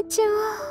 にちは。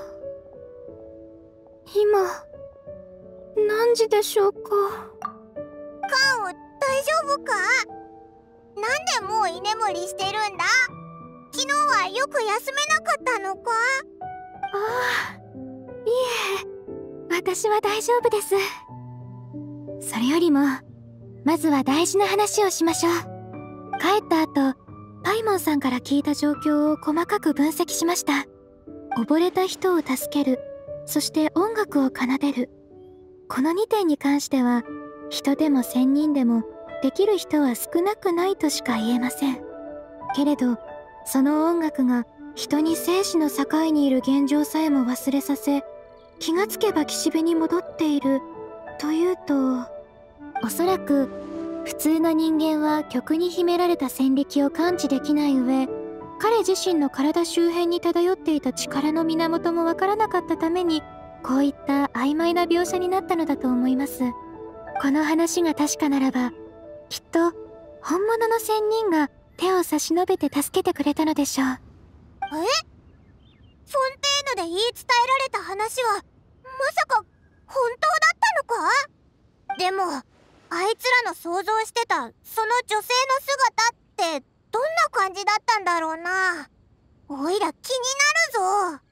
今何時でしょうか。 カンウ、大丈夫か？なんでもう居眠りしてるんだ？昨日はよく休めなかったのか？ ああ、いえ、私は大丈夫です。それよりもまずは大事な話をしましょう。帰った後、パイモンさんから聞いた状況を細かく分析しました。溺れた人を助ける、そして音楽を奏でる。この2点に関しては、人でも仙人でもできる人は少なくないとしか言えません。けれど、その音楽が人に生死の境にいる現状さえも忘れさせ、気がつけば岸辺に戻っているというと、おそらく普通の人間は曲に秘められた戦力を感知できない上、彼自身の体周辺に漂っていた力の源もわからなかったために、こういった曖昧な描写になったのだと思います。この話が確かならば、きっと本物の仙人が手を差し伸べて助けてくれたのでしょう。 そん程度で言い伝えられた話は、まさか本当だったのか？でも、あいつらの想像してたその女性の姿ってどんな感じだったんだろうな。おいら気になるぞ。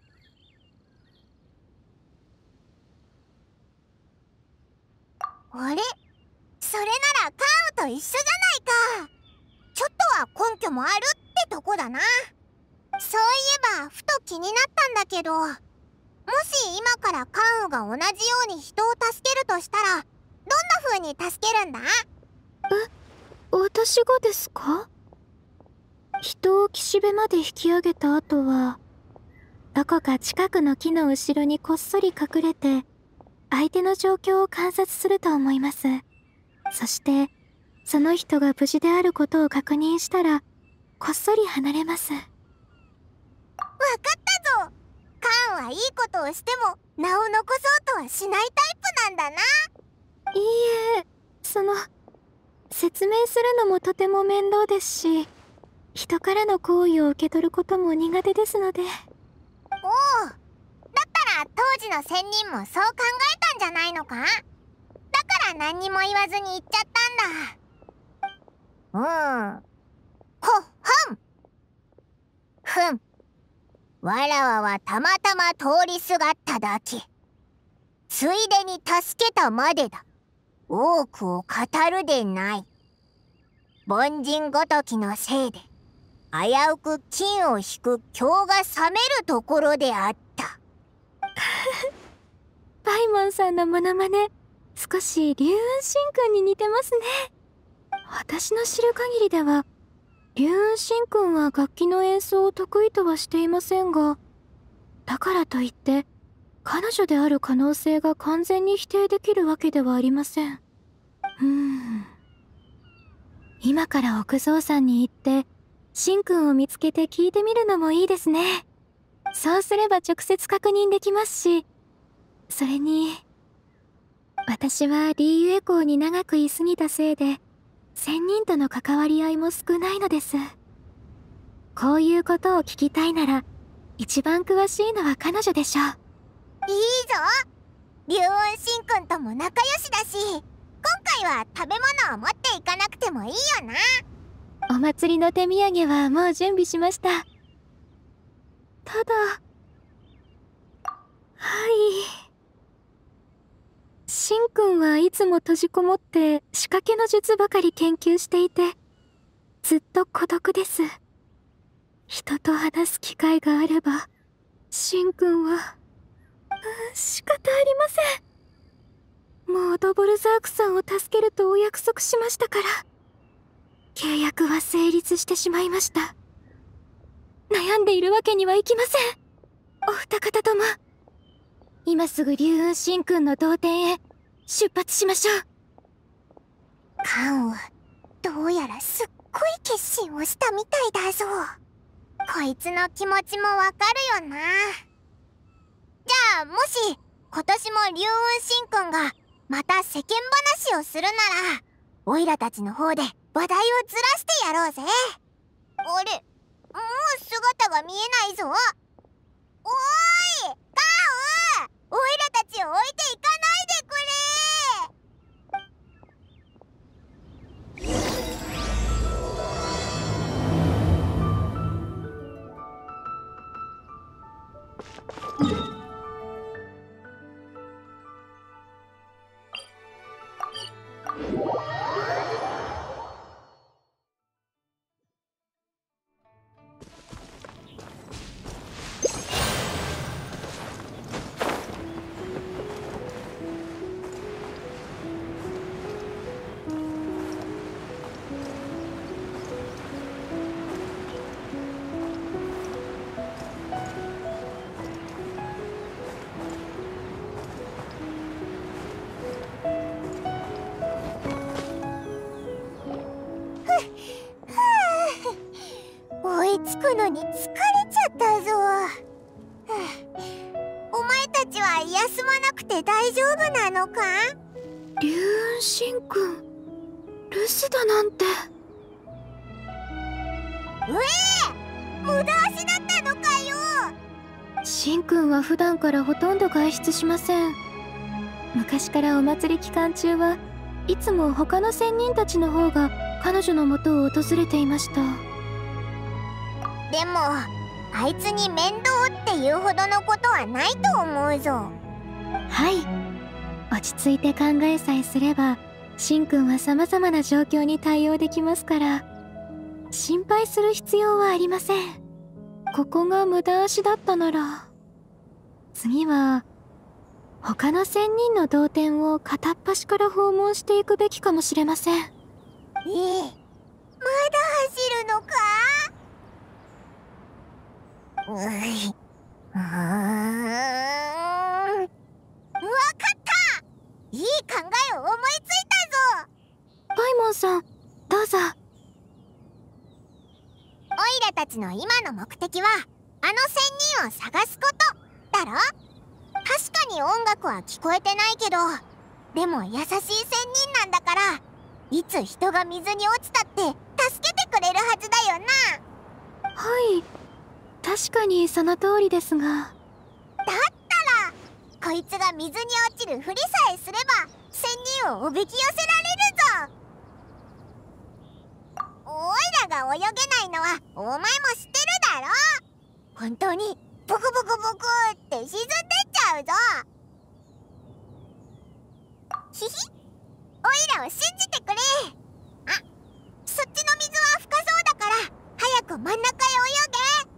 あれ？それならカンウと一緒じゃないか。ちょっとは根拠もあるってとこだな。そういえばふと気になったんだけど、もし今からカンウが同じように人を助けるとしたら、どんな風に助けるんだ？ 私がですか？人を岸辺まで引き上げた後は、どこか近くの木の後ろにこっそり隠れて、相手の状況を観察すると思います。そして、その人が無事であることを確認したら、こっそり離れます。 わかったぞ。カンはいいことをしても名を残そうとはしないタイプなんだな。 いいえ、説明するのもとても面倒ですし、人からの好意を受け取ることも苦手ですので。 おお、だったら当時の仙人もそう考えたんじゃないのか？だから何にも言わずに言っちゃったんだ。ふん。わらわはたまたま通りすがっただけ。ついでに助けたまでだ。多くを語るでない。凡人ごときのせいで危うく金を引く興が冷めるところであった。 パイモンさんのモノマネ、少し龍雲神君に似てますね。私の知る限りでは、龍雲神君は楽器の演奏を得意とはしていませんが、だからといって彼女である可能性が完全に否定できるわけではありません。今から奥蔵さんに行って神君を見つけて聞いてみるのもいいですね。そうすれば直接確認できますし、それに私はリーユエ校に長く居すぎたせいで仙人との関わり合いも少ないのです。こういうことを聞きたいなら一番詳しいのは彼女でしょう。 いいぞ。龍雲神君とも仲良しだし、今回は食べ物を持っていかなくてもいいよな。 お祭りの手土産はもう準備しました。ただ、しんくんはいつも閉じこもって仕掛けの術ばかり研究していて、ずっと孤独です。人と話す機会があれば、しんくんは、仕方ありません。もうドボルザークさんを助けるとお約束しましたから、契約は成立してしまいました。悩んでいるわけにはいきません。お二方とも、今すぐ龍雲神君の同点へ出発しましょう。 カンはどうやらすっごい決心をしたみたいだぞ。こいつの気持ちもわかるよな。じゃあもし今年も龍雲神君がまた世間話をするなら、オイラたちの方で話題をずらしてやろうぜ。あれ、もう姿が見えないぞ。 おーい、ガオ、オイラたちを置いていかないでくれ。追いつくのに疲れちゃったぞ。お前たちは休まなくて大丈夫なのか？ 龍雲神君、留守だなんて。 無駄足だったのかよ。 神君は普段からほとんど外出しません。昔からお祭り期間中はいつも他の仙人たちの方が彼女の元を訪れていました。 でもあいつに面倒っていうほどのことはないと思うぞ。 はい、落ち着いて考えさえすれば神君は様々な状況に対応できますから、心配する必要はありません。ここが無駄足だったなら、次は他の仙人の同点を片っ端から訪問していくべきかもしれません。 まだ走るのか？わかった！いい考えを思いついたぞ！ パイモンさん、どうぞ。 オイラたちの今の目的はあの仙人を探すことだろ？確かに音楽は聞こえてないけど、でも優しい仙人なんだから、いつ人が水に落ちたって助けてくれるはずだよな。 はい、確かにその通りですが。 だったらこいつが水に落ちるふりさえすれば仙人をおびき寄せられるぞ。オイラが泳げないのはお前も知ってるだろ。本当にボクボクボクって沈んでっちゃうぞ。ひひ、オイラを信じてくれ。あ、そっちの水は深そうだから早く真ん中へ泳げ。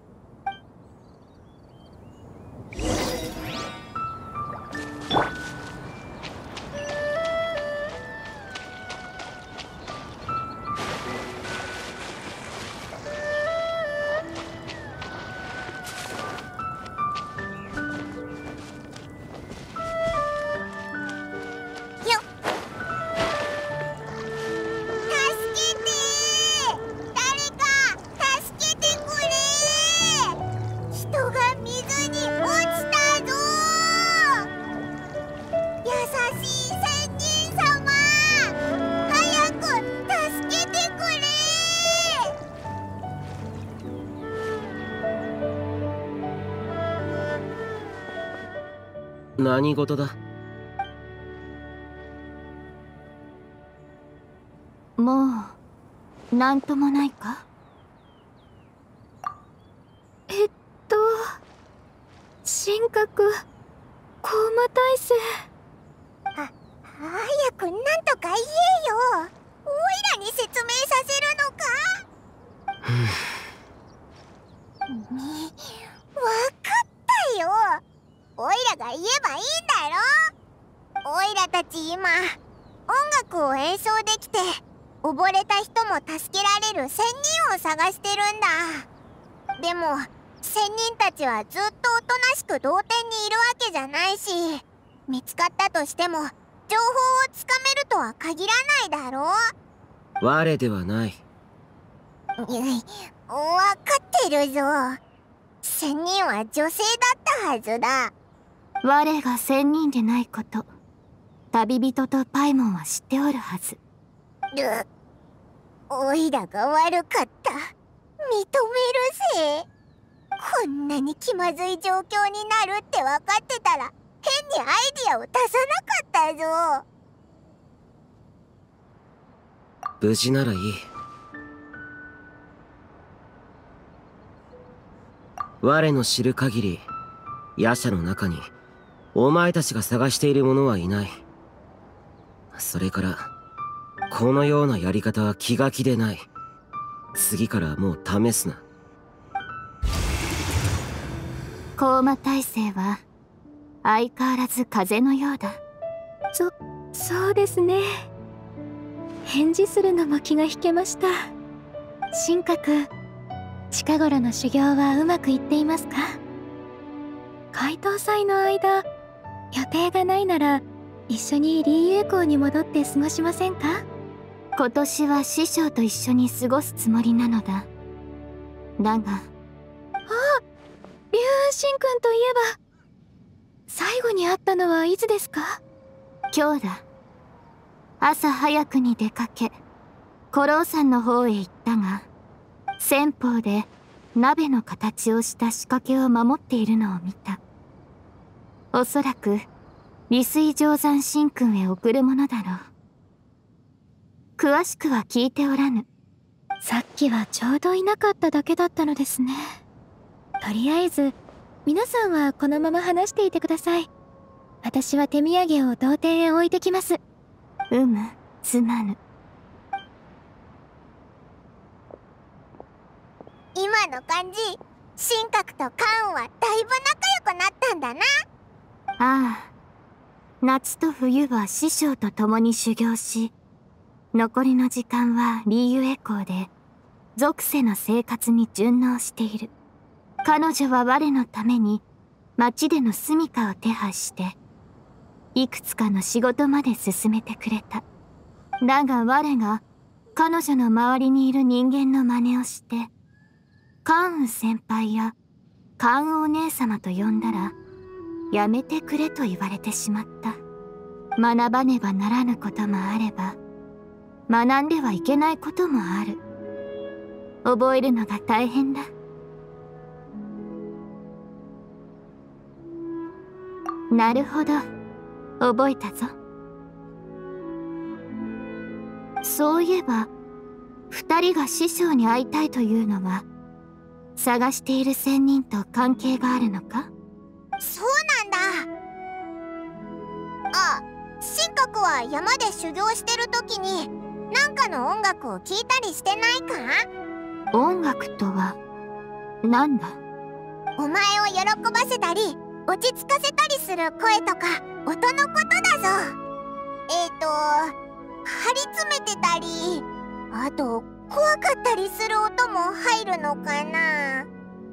何事だ？ もうなんともないか？神格コーマ体制。 早くなんとか言えよ。オイラに説明させるのか？わかったよ。オイラが言えばいいんだろ。オイラたち今音楽を演奏できて溺れた人も助けられる仙人を探してるんだ。でも仙人たちはずっとおとなしく同点にいるわけじゃないし、見つかったとしても情報をつかめるとは限らないだろう。 我ではない。 わかってるぞ。仙人は女性だったはずだ。 我が仙人でないこと、旅人とパイモンは知っておるはず。 オイラが悪かった。認めるぜ。 こんなに気まずい状況になるって分かってたら変にアイディアを出さなかったぞ。 無事ならいい。我の知る限り、夜叉の中にお前たちが探している者はいない。それからこのようなやり方は気が気でない。次からはもう試すな。 高魔大聖は相変わらず風のようだ。そうですね。返事するのも気が引けました。神格、近頃の修行はうまくいっていますか？解凍祭の間、予定がないなら一緒にリーユー校に戻って過ごしませんか？今年は師匠と一緒に過ごすつもりなのだ。だが、龍神君といえば、最後に会ったのはいつですか？今日だ。朝早くに出かけ、古老山の方へ行ったが、先方で鍋の形をした仕掛けを守っているのを見た。おそらく利水定山神君へ送るものだろう。詳しくは聞いておらぬ。さっきはちょうどいなかっただけだったのですね。とりあえず皆さんはこのまま話していてください。私は手土産を同店へ置いてきます。すまぬ。 今の感じ、神格とカーンはだいぶ仲良くなったんだな。 ああ、夏と冬は師匠と共に修行し、残りの時間はリーユエ校で属性の生活に順応している。彼女は我のために町での住処を手配して、いくつかの仕事まで進めてくれた。だが我が彼女の周りにいる人間の真似をして、カーン先輩やカーンお姉様と呼んだら、やめてくれと言われてしまった。学ばねばならぬこともあれば、学んではいけないこともある。覚えるのが大変だ。なるほど、覚えたぞ。そういえば、二人が師匠に会いたいというのは、探している仙人と関係があるのか？ そうなんだ。あ、神格は山で修行してる時になんかの音楽を聴いたりしてないか？ 音楽とは何だ？ お前を喜ばせたり落ち着かせたりする声とか音のことだぞ。張り詰めてたり、あと怖かったりする音も入るのかな。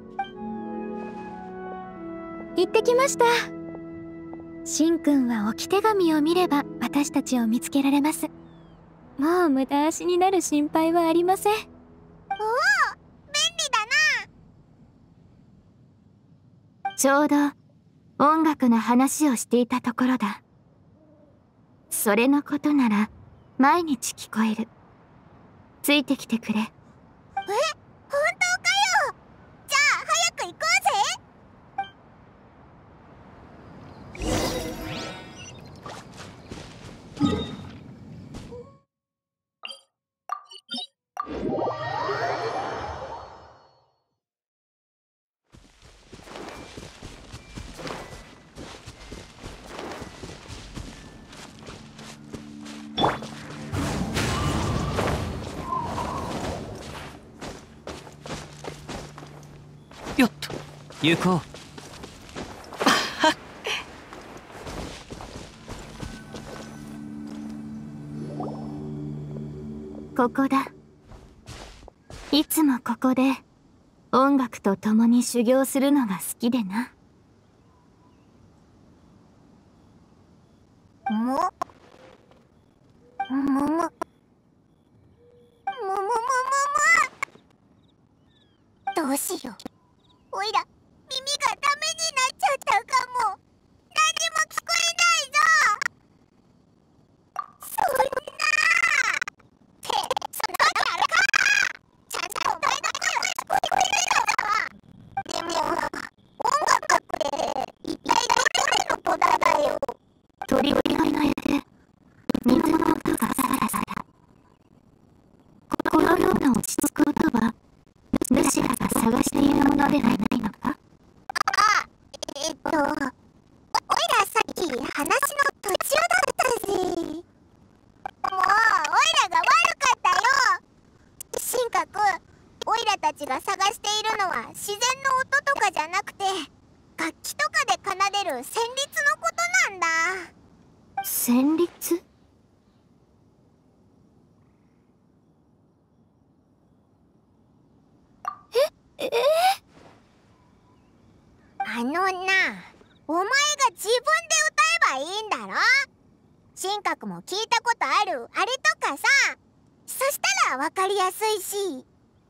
行ってきました。しんくんは置き手紙を見れば私たちを見つけられます。もう無駄足になる心配はありません。 おお、便利だな。 ちょうど音楽の話をしていたところだ。それのことなら毎日聞こえる。ついてきてくれ。 本当かよ。じゃあ早く行こうぜ。 よっと行こう。 ここだ。いつもここで音楽と共に修行するのが好きでな。 どうしよう。おいら耳がダメになっちゃったかも。何も聞こえないぞ。そんなってそんなわけあるか。ちゃんとお前の声は聞こえるのだわ。でもおいらさっき話の途中だったぜ。もうおいらが悪かったよ。神格、おいらたちが探しているのは自然の音とかじゃなくて、楽器とかで奏でる旋律のことなんだ。 旋律？ あのな、お前が自分で歌えばいいんだろ。神格も聞いたことあるあれとかさ。そしたらわかりやすいし。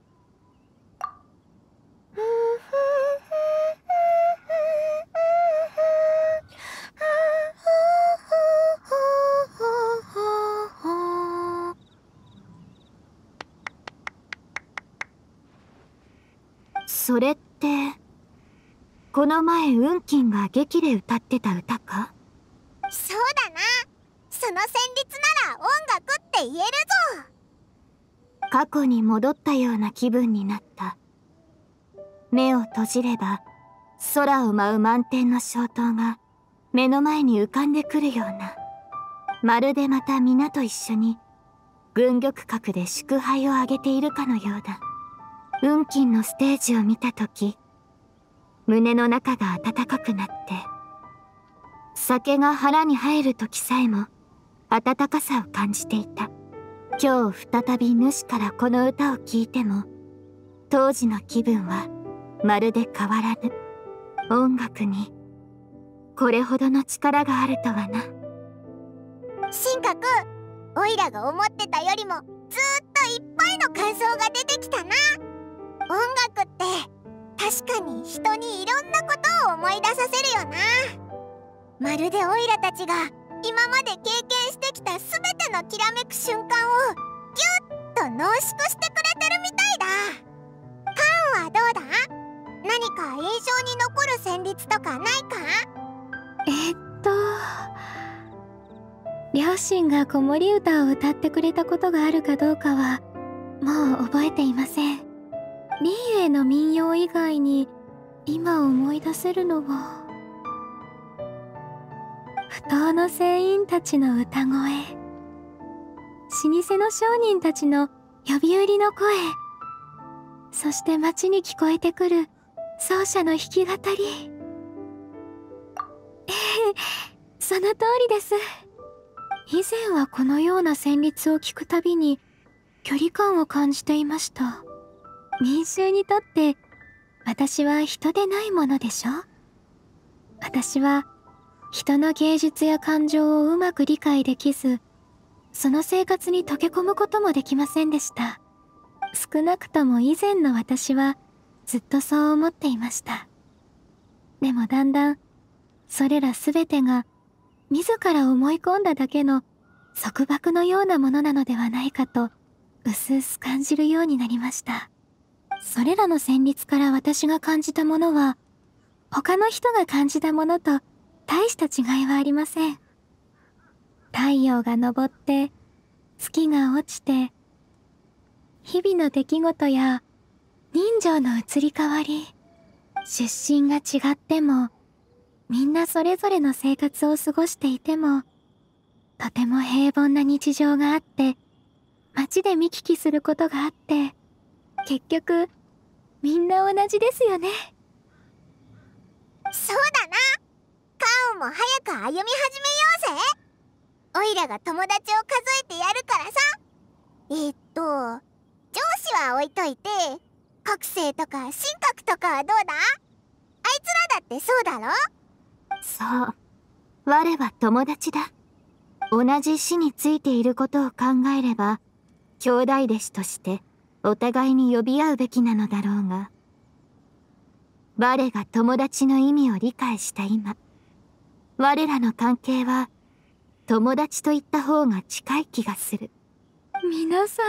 それってこの前運金が劇で歌ってた歌か？ そうだな。その旋律なら音楽って言えるぞ。 過去に戻ったような気分になった。目を閉じれば空を舞う満天の小灯が目の前に浮かんでくるような、まるでまた皆と一緒に軍玉閣で祝杯をあげているかのようだ。運金のステージを見たとき、胸の中が温かくなって、酒が腹に入るときさえも温かさを感じていた。今日再び主からこの歌を聴いても、当時の気分はまるで変わらぬ。音楽にこれほどの力があるとはな。 神格、おいらが思ってたよりもずーっといっぱいの感想が出てきたな。音楽って確かに人にいろんなことを思い出させるよな。まるでおいらたちが今まで経験してきたすべてのきらめく瞬間をぎゅっと濃縮してくれてるみたいだ。カンはどうだ？何か印象に残る旋律とかないか？ 両親が子守歌を歌ってくれたことがあるかどうかはもう覚えていません。リーエの民謡以外に今思い出せるのは、不当の船員たちの歌声、老舗の商人たちの呼び売りの声、そして街に聞こえてくる奏者の弾き語り。その通りです。以前はこのような旋律を聞くたびに距離感を感じていました。民衆にとって私は人でないものでしょ。私は人の芸術や感情をうまく理解できず、その生活に溶け込むこともできませんでした。少なくとも以前の私はずっとそう思っていました。でもだんだんそれらすべてが自ら思い込んだだけの束縛のようなものなのではないかと薄々感じるようになりました。それらの旋律から私が感じたものは他の人が感じたものと大した違いはありません。太陽が昇って月が落ちて、日々の出来事や人情の移り変わり、出身が違ってもみんなそれぞれの生活を過ごしていても、とても平凡な日常があって、街で見聞きすることがあって、結局みんな同じですよね。 そうだな。カオも早く歩み始めようぜ。おいらが友達を数えてやるからさ。上司は置いといて、国生とか神格とかはどうだ？あいつらだってそうだろ？ そう、我は友達だ。同じ死についていることを考えれば、兄弟弟子としてお互いに呼び合うべきなのだろうが、我が友達の意味を理解した今、我らの関係は友達と言った方が近い気がする。皆さん、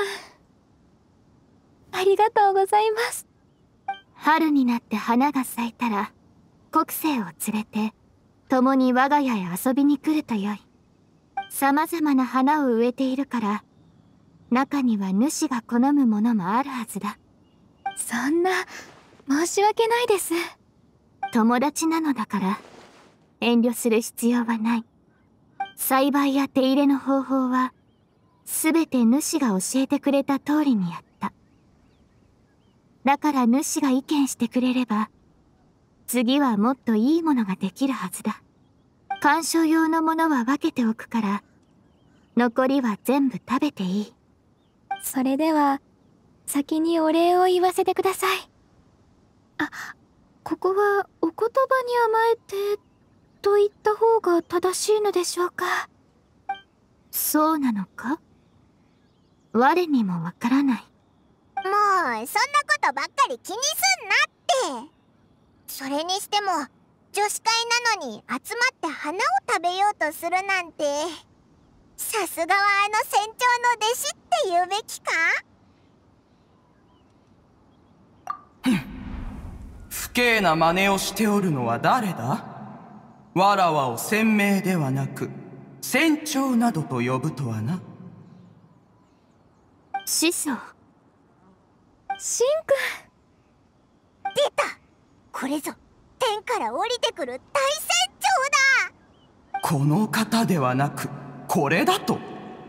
ありがとうございます。春になって花が咲いたら、国生を連れて共に我が家へ遊びに来るとよい。様々な花を植えているから、中には主が好むものもあるはずだ。そんな、申し訳ないです。 友達なのだから遠慮する必要はない。栽培や手入れの方法はすべて主が教えてくれた通りにやった。だから主が意見してくれれば次はもっといいものができるはずだ。鑑賞用のものは分けておくから残りは全部食べていい。それでは先にお礼を言わせてください。あ、ここはお言葉に甘えてと言った方が正しいのでしょうか。そうなのか？我にもわからない。 もうそんなことばっかり気にすんなって。それにしても女子会なのに集まって花を食べようとするなんて、さすがはあの船長の弟子って言うべきか？ 不敬な真似をしておるのは誰だ？わらわを船名ではなく船長などと呼ぶとはな。 師匠。シンくん。 出た。これぞ天から降りてくる大船長だ。 この方ではなくこれだと？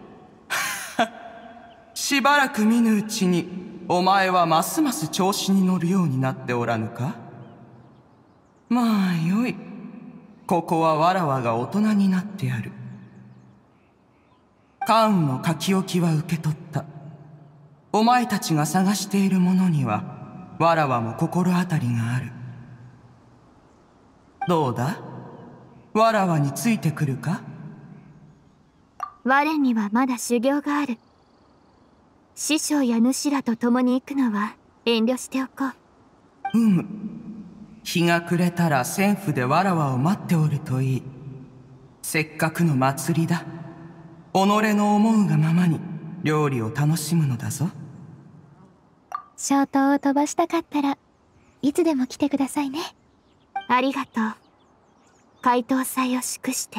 しばらく見ぬうちにお前はますます調子に乗るようになっておらぬか？まあよい。ここはわらわが大人になってやる。関羽の書き置きは受け取った。お前たちが探しているものにはわらわも心当たりがある。どうだ？わらわについてくるか？ 我にはまだ修行がある。師匠や主らと共に行くのは遠慮しておこう。 日が暮れたら船夫でわらわを待っておるといい。せっかくの祭りだ。己の思うがままに料理を楽しむのだぞ。 消灯を飛ばしたかったらいつでも来てくださいね。ありがとう。解凍祭を祝して。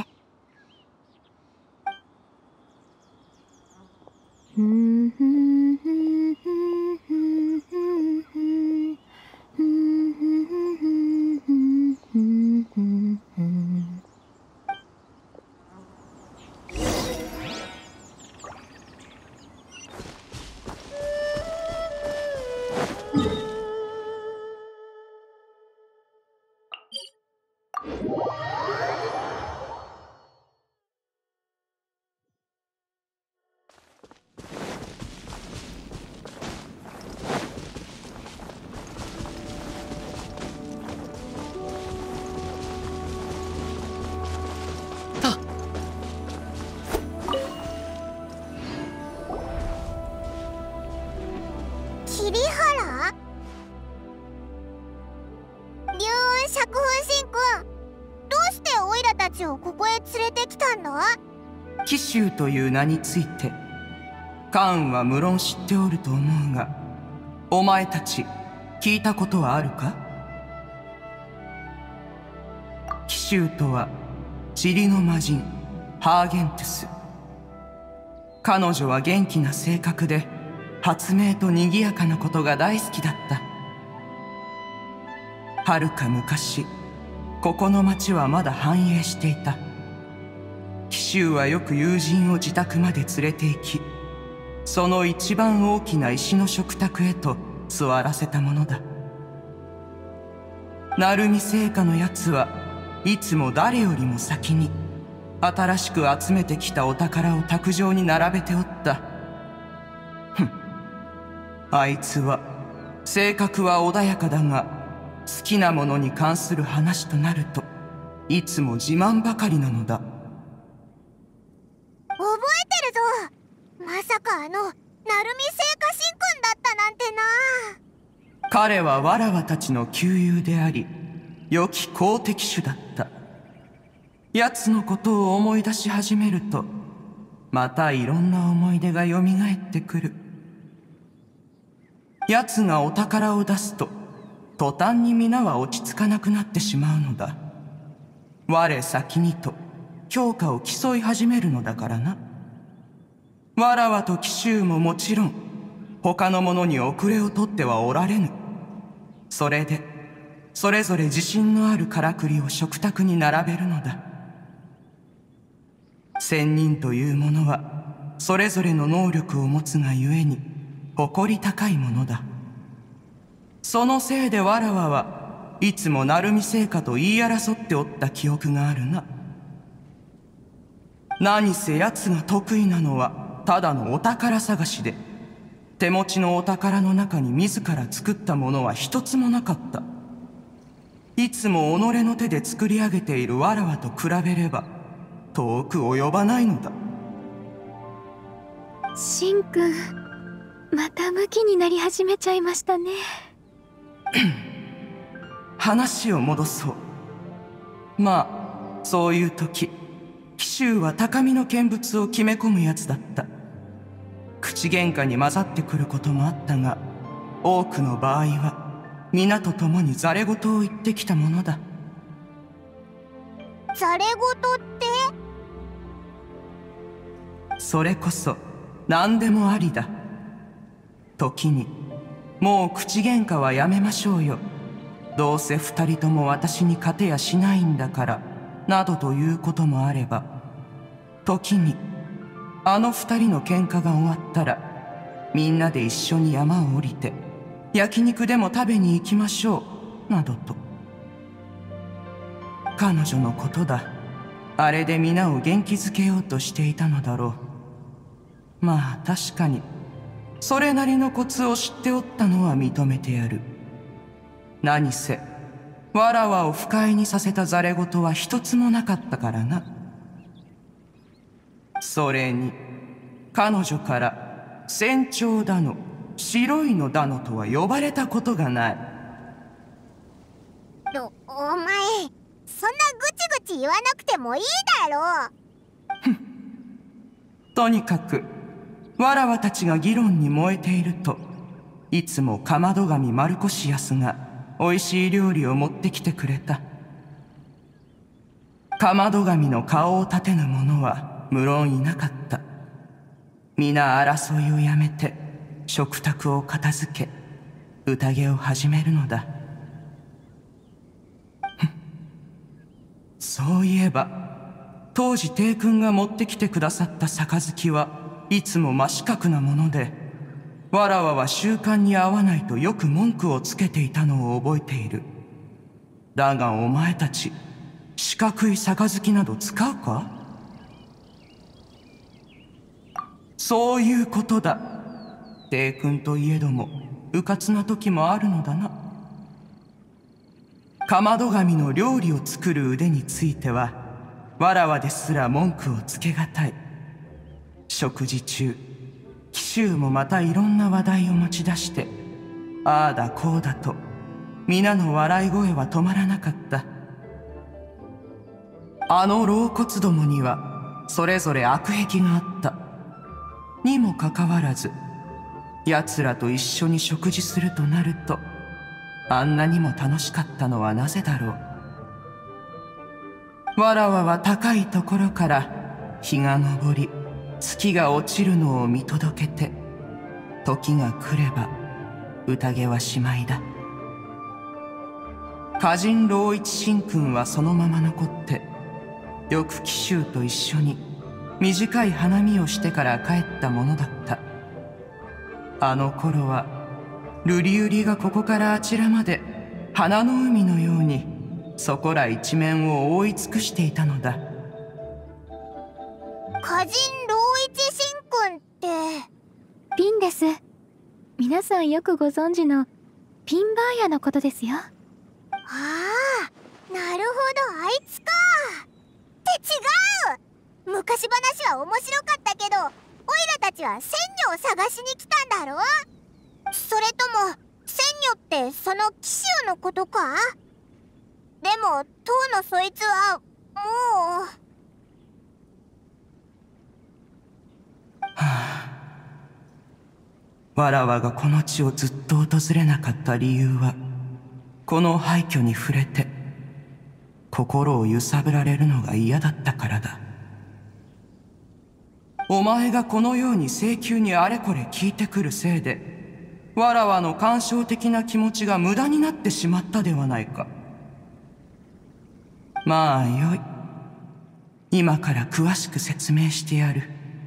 桐原？龍雲釈風神君、どうしてオイラたちをここへ連れてきたんだ？ 紀州という名について関羽は無論知っておると思うが、お前たち聞いたことはあるか？紀州とは塵の魔人ハーゲントゥス。彼女は元気な性格で発明と賑やかなことが大好きだった。はるか昔、ここの町はまだ繁栄していた。紀州はよく友人を自宅まで連れて行き、その一番大きな石の食卓へと座らせたものだ。鳴海製菓のやつはいつも誰よりも先に新しく集めてきたお宝を卓上に並べておった。あいつは性格は穏やかだが、好きなものに関する話となるといつも自慢ばかりなのだ。 覚えてるぞ。まさか鳴海製菓神君だったなんてな。 彼はわらわたちの旧友であり、良き好敵手だった。奴のことを思い出し始めると、またいろんな思い出がよみがえってくる。奴がお宝を出すと途端に皆は落ち着かなくなってしまうのだ。我先にと評価を競い始めるのだからな。わらわと紀州ももちろん他の者に遅れをとってはおられぬ。それでそれぞれ自信のあるからくりを食卓に並べるのだ。仙人というものはそれぞれの能力を持つがゆえに誇り高いものだ。そのせいでわらわはいつも鳴海製菓と言い争っておった記憶があるな。何せ奴が得意なのはただのお宝探しで、手持ちのお宝の中に自ら作ったものは一つもなかった。いつも己の手で作り上げているわらわと比べれば遠く及ばないのだ。 しんくん、またムキになり始めちゃいましたね。 話を戻そう。まあそういう時、紀州は高みの見物を決め込むやつだった。口喧嘩に混ざってくることもあったが、多くの場合は皆と共にざれ言を言ってきたものだ。 ざれ言ってそれこそ何でもありだ。時に、もう口喧嘩はやめましょうよ、どうせ二人とも私に勝てやしないんだから、などということもあれば、時にあの二人の喧嘩が終わったらみんなで一緒に山を降りて焼肉でも食べに行きましょう、などと。彼女のことだ。あれで皆を元気づけようとしていたのだろう。まあ確かにそれなりのコツを知っておったのは認めてやる。何せわらわを不快にさせたざれ言は一つもなかったからな。それに彼女から船長だの白いのだのとは呼ばれたことがない。 お前、そんなぐちぐち言わなくてもいいだろう。 とにかくわらわたちが議論に燃えていると、いつもかまど神マルコシアスがおいしい料理を持ってきてくれた。かまど神の顔を立てぬ者は無論いなかった。皆争いをやめて食卓を片付け宴を始めるのだ。そういえば当時帝君が持ってきてくださった杯はいつも真四角なもので、わらわは習慣に合わないとよく文句をつけていたのを覚えている。だがお前たち四角い杯など使うか？そういうことだ。帝君といえども迂闊な時もあるのだな。かまど神の料理を作る腕についてはわらわですら文句をつけがたい。食事中紀州もまたいろんな話題を持ち出して、ああだこうだと皆の笑い声は止まらなかった。あの老骨どもにはそれぞれ悪癖があった。にもかかわらず奴らと一緒に食事するとなると、あんなにも楽しかったのはなぜだろう。わらわは高いところから日が昇り月が落ちるのを見届けて、時が来れば宴はしまいだ。歌人老一神君はそのまま残って、よく紀州と一緒に短い花見をしてから帰ったものだった。あの頃は瑠璃売りがここからあちらまで花の海のようにそこら一面を覆い尽くしていたのだ。 歌人老一神君ってピンです。皆さんよくご存知のピンバーヤのことですよ。 ああ、なるほど、あいつか。って違う。昔話は面白かったけど、オイラたちは仙女を探しに来たんだろ。それとも仙女ってその紀州のことか？でも当のそいつはもう。 わらわがこの地をずっと訪れなかった理由は、この廃墟に触れて心を揺さぶられるのが嫌だったからだ。お前がこのように請求にあれこれ聞いてくるせいで、 わらわの感傷的な気持ちが無駄になってしまったではないか。まあよい。今から詳しく説明してやる。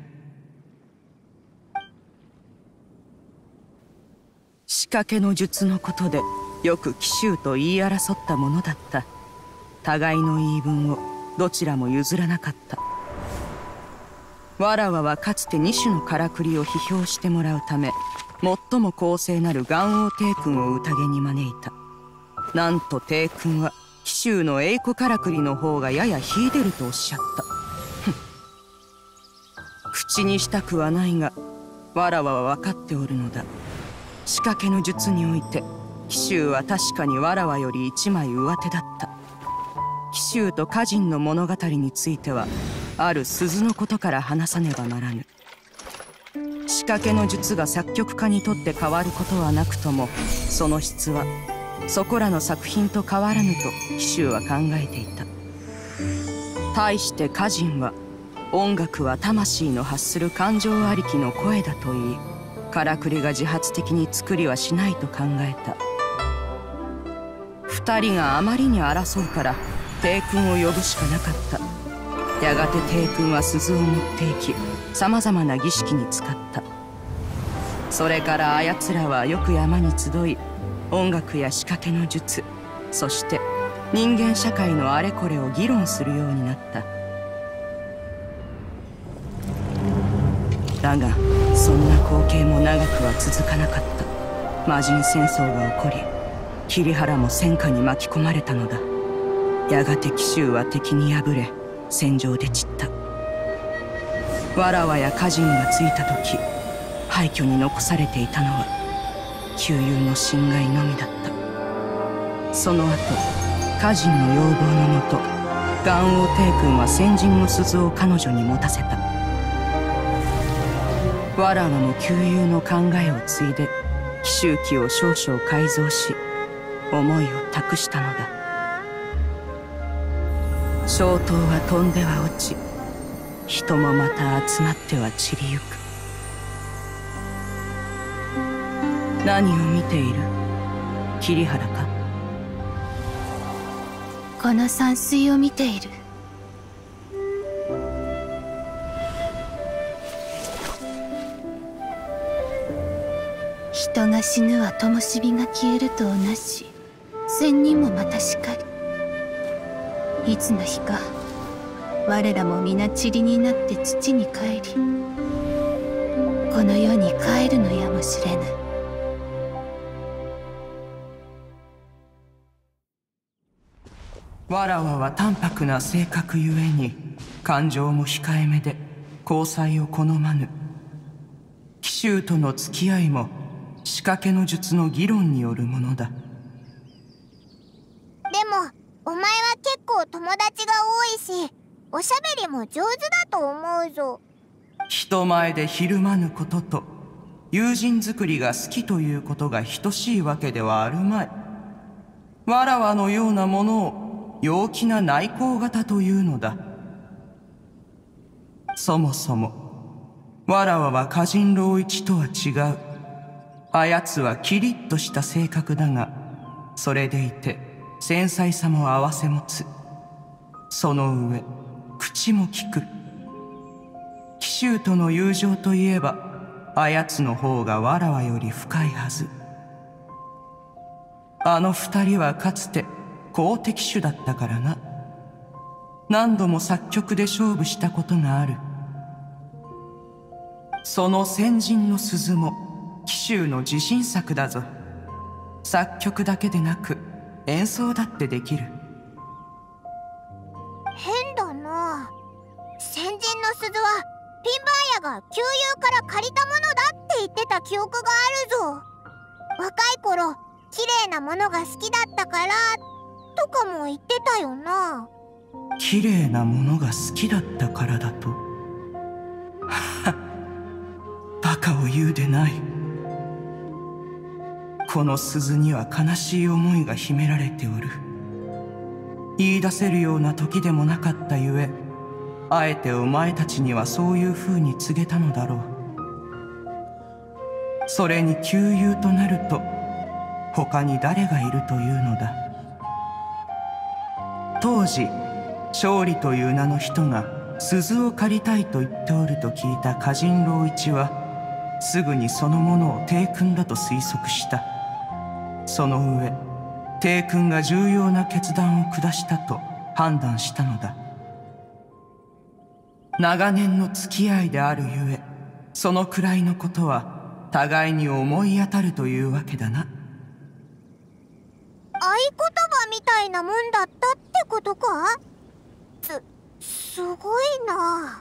仕掛けの術のことでよく紀州と言い争ったものだった。互いの言い分をどちらも譲らなかった。わらわはかつて2種のからくりを批評してもらうため、最も公正なる元王帝君を宴に招いた。なんと帝君は紀州の栄子からくりの方がやや秀でるとおっしゃった。口にしたくはないが、わらわは分かっておるのだ。仕掛けの術において紀州は確かにわらわより一枚上手だった。紀州と歌人の物語についてはある鈴のことから話さねばならぬ。仕掛けの術が作曲家にとって変わることはなくとも、その質はそこらの作品と変わらぬと紀州は考えていた。対して歌人は、音楽は魂の発する感情ありきの声だと言い、からくりが自発的に作りはしないと考えた。二人があまりに争うから帝君を呼ぶしかなかった。やがて帝君は鈴を持っていき、さまざまな儀式に使った。それからあやつらはよく山に集い、音楽や仕掛けの術、そして人間社会のあれこれを議論するようになった。だがそんな光景も長くは続かなかった。魔人戦争が起こり、桐原も戦火に巻き込まれたのだ。やがて紀州は敵に敗れ、戦場で散った。わらわや歌人がついた時、廃墟に残されていたのは旧友の侵害のみだった。その後、歌人の要望のもと、元王帝君は先人の鈴を彼女に持たせた。わらわも旧友の考えを継いで紀州記を少々改造し、思いを託したのだ。小刀は飛んでは落ち、人もまた集まっては散りゆく。何を見ている？桐原か？ この山水を見ている。人が死ぬは灯火が消えると同じ。仙人もまたしかり。いつの日か我らも皆塵になって土に帰り、この世に帰るのやもしれぬ。 わらわは淡白な性格ゆえに感情も控えめで交際を好まぬ。紀州との付き合いも仕掛けの術の議論によるものだ。 でもお前は結構友達が多いし、おしゃべりも上手だと思うぞ。 人前でひるまぬことと友人作りが好きということが等しいわけではあるまい。わらわのようなものを陽気な内向型というのだ。そもそもわらわは歌人郎一とは違う。あやつはキリッとした性格だが、それでいて繊細さも併せ持つ。その上口も利く。紀州との友情といえばあやつの方がわらわより深いはず。あの二人はかつて好敵手だったからな。何度も作曲で勝負したことがある。その先人の鈴も紀州の自信作だぞ。作曲だけでなく演奏だってできる。 変だな。先人の鈴はピンバーヤが旧友から借りたものだって言ってた記憶があるぞ。若い頃綺麗なものが好きだったからとかも言ってたよな。 綺麗なものが好きだったからだと？バカを言うでない。この鈴には悲しい思いが秘められておる。言い出せるような時でもなかったゆえ、あえてお前たちにはそういう風に告げたのだろう。 それに旧友となると他に誰がいるというのだ。当時勝利という名の人が鈴を借りたいと言っておると聞いた歌人老一はすぐにそのものを帝君だと推測した。その上帝君が重要な決断を下したと判断したのだ。長年の付き合いであるゆえ、そのくらいのことは互いに思い当たるというわけだな。 合言葉みたいなもんだったってことか？すごいな。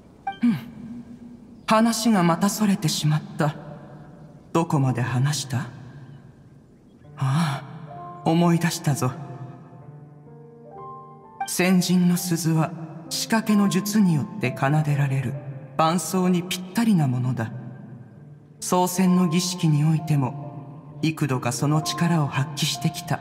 話がまたそれてしまった。どこまで話した？ああ、思い出したぞ。先人の鈴は仕掛けの術によって奏でられる伴奏にぴったりなものだ。創戦の儀式においても幾度かその力を発揮してきた。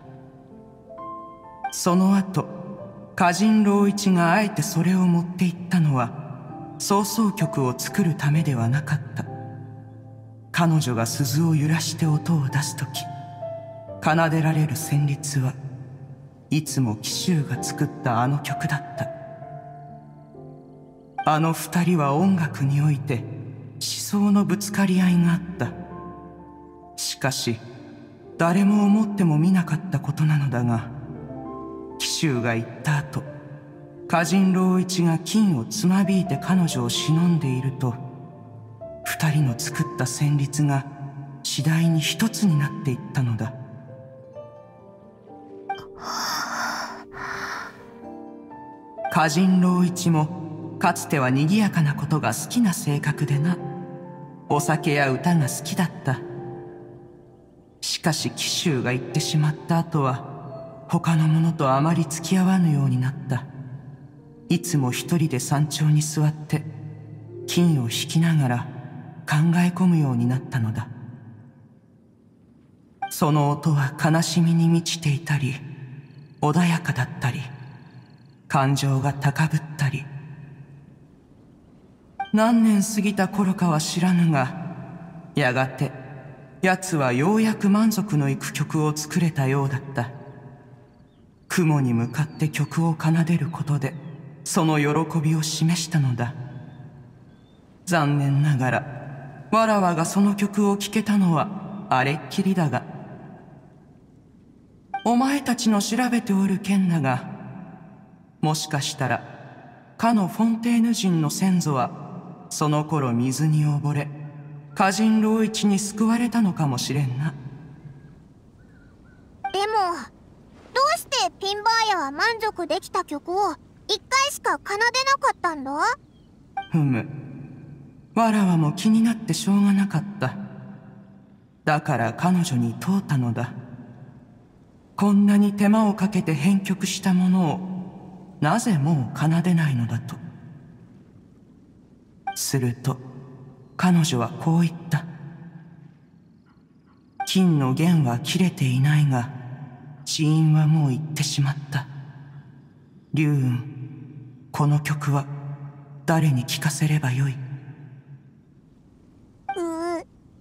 その後歌人老一があえてそれを持っていったのは奏奏曲を作るためではなかった。彼女が鈴を揺らして音を出すとき、奏でられる旋律はいつも紀州が作ったあの曲だった。あの二人は音楽において思想のぶつかり合いがあった。しかし誰も思ってもみなかったことなのだが、紀州が行った後、歌人老一が金をつまびいて彼女を偲んでいると、二人の作った旋律が次第に一つになっていったのだ。歌人老一もかつては賑やかなことが好きな性格でな。お酒や歌が好きだった。しかし紀州が行ってしまった後は他の者とあまり付き合わぬようになった。いつも一人で山頂に座って金を弾きながら考え込むようになったのだ。その音は悲しみに満ちていたり、穏やかだったり、感情が高ぶったり。何年過ぎた頃かは知らぬが、やがて奴はようやく満足のいく曲を作れたようだった。雲に向かって曲を奏でることでその喜びを示したのだ。残念ながらわらわがその曲を聴けたのはあれっきりだが、お前たちの調べておる件だが、もしかしたらかのフォンテーヌ人の先祖はその頃水に溺れ歌人老一に救われたのかもしれんな。 でもどうしてピンバーヤは満足できた曲を一回しか奏でなかったんだ？ ふむ、わらわも気になってしょうがなかった。だから彼女に問うたのだ。こんなに手間をかけて編曲したものをなぜもう奏でないのだと。すると彼女はこう言った。金の弦は切れていないが死因はもう行ってしまった。龍雲、この曲は誰に聴かせればよい？ ピンバー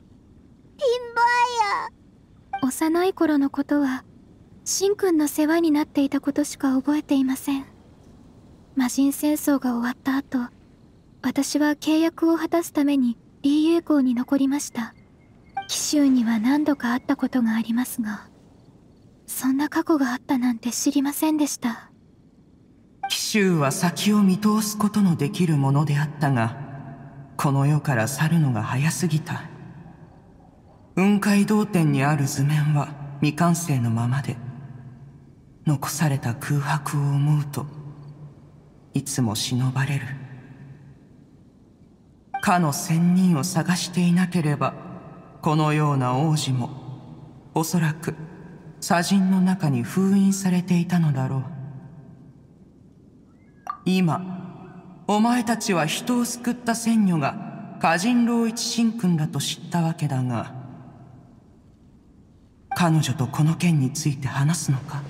ヤ。 幼い頃のことは神君の世話になっていたことしか覚えていません。魔人戦争が終わった後、私は契約を果たすためにリーユー港に残りました。紀州には何度か会ったことがありますが、そんな過去があったなんて知りませんでした。 紀州は先を見通すことのできるものであったが、この世から去るのが早すぎた。雲海道天にある図面は未完成のままで、残された空白を思うといつも忍ばれる。かの仙人を探していなければ、このような王子もおそらく砂塵の中に封印されていたのだろう。今お前たちは人を救った仙女が歌人老一神君だと知ったわけだが、彼女とこの件について話すのか？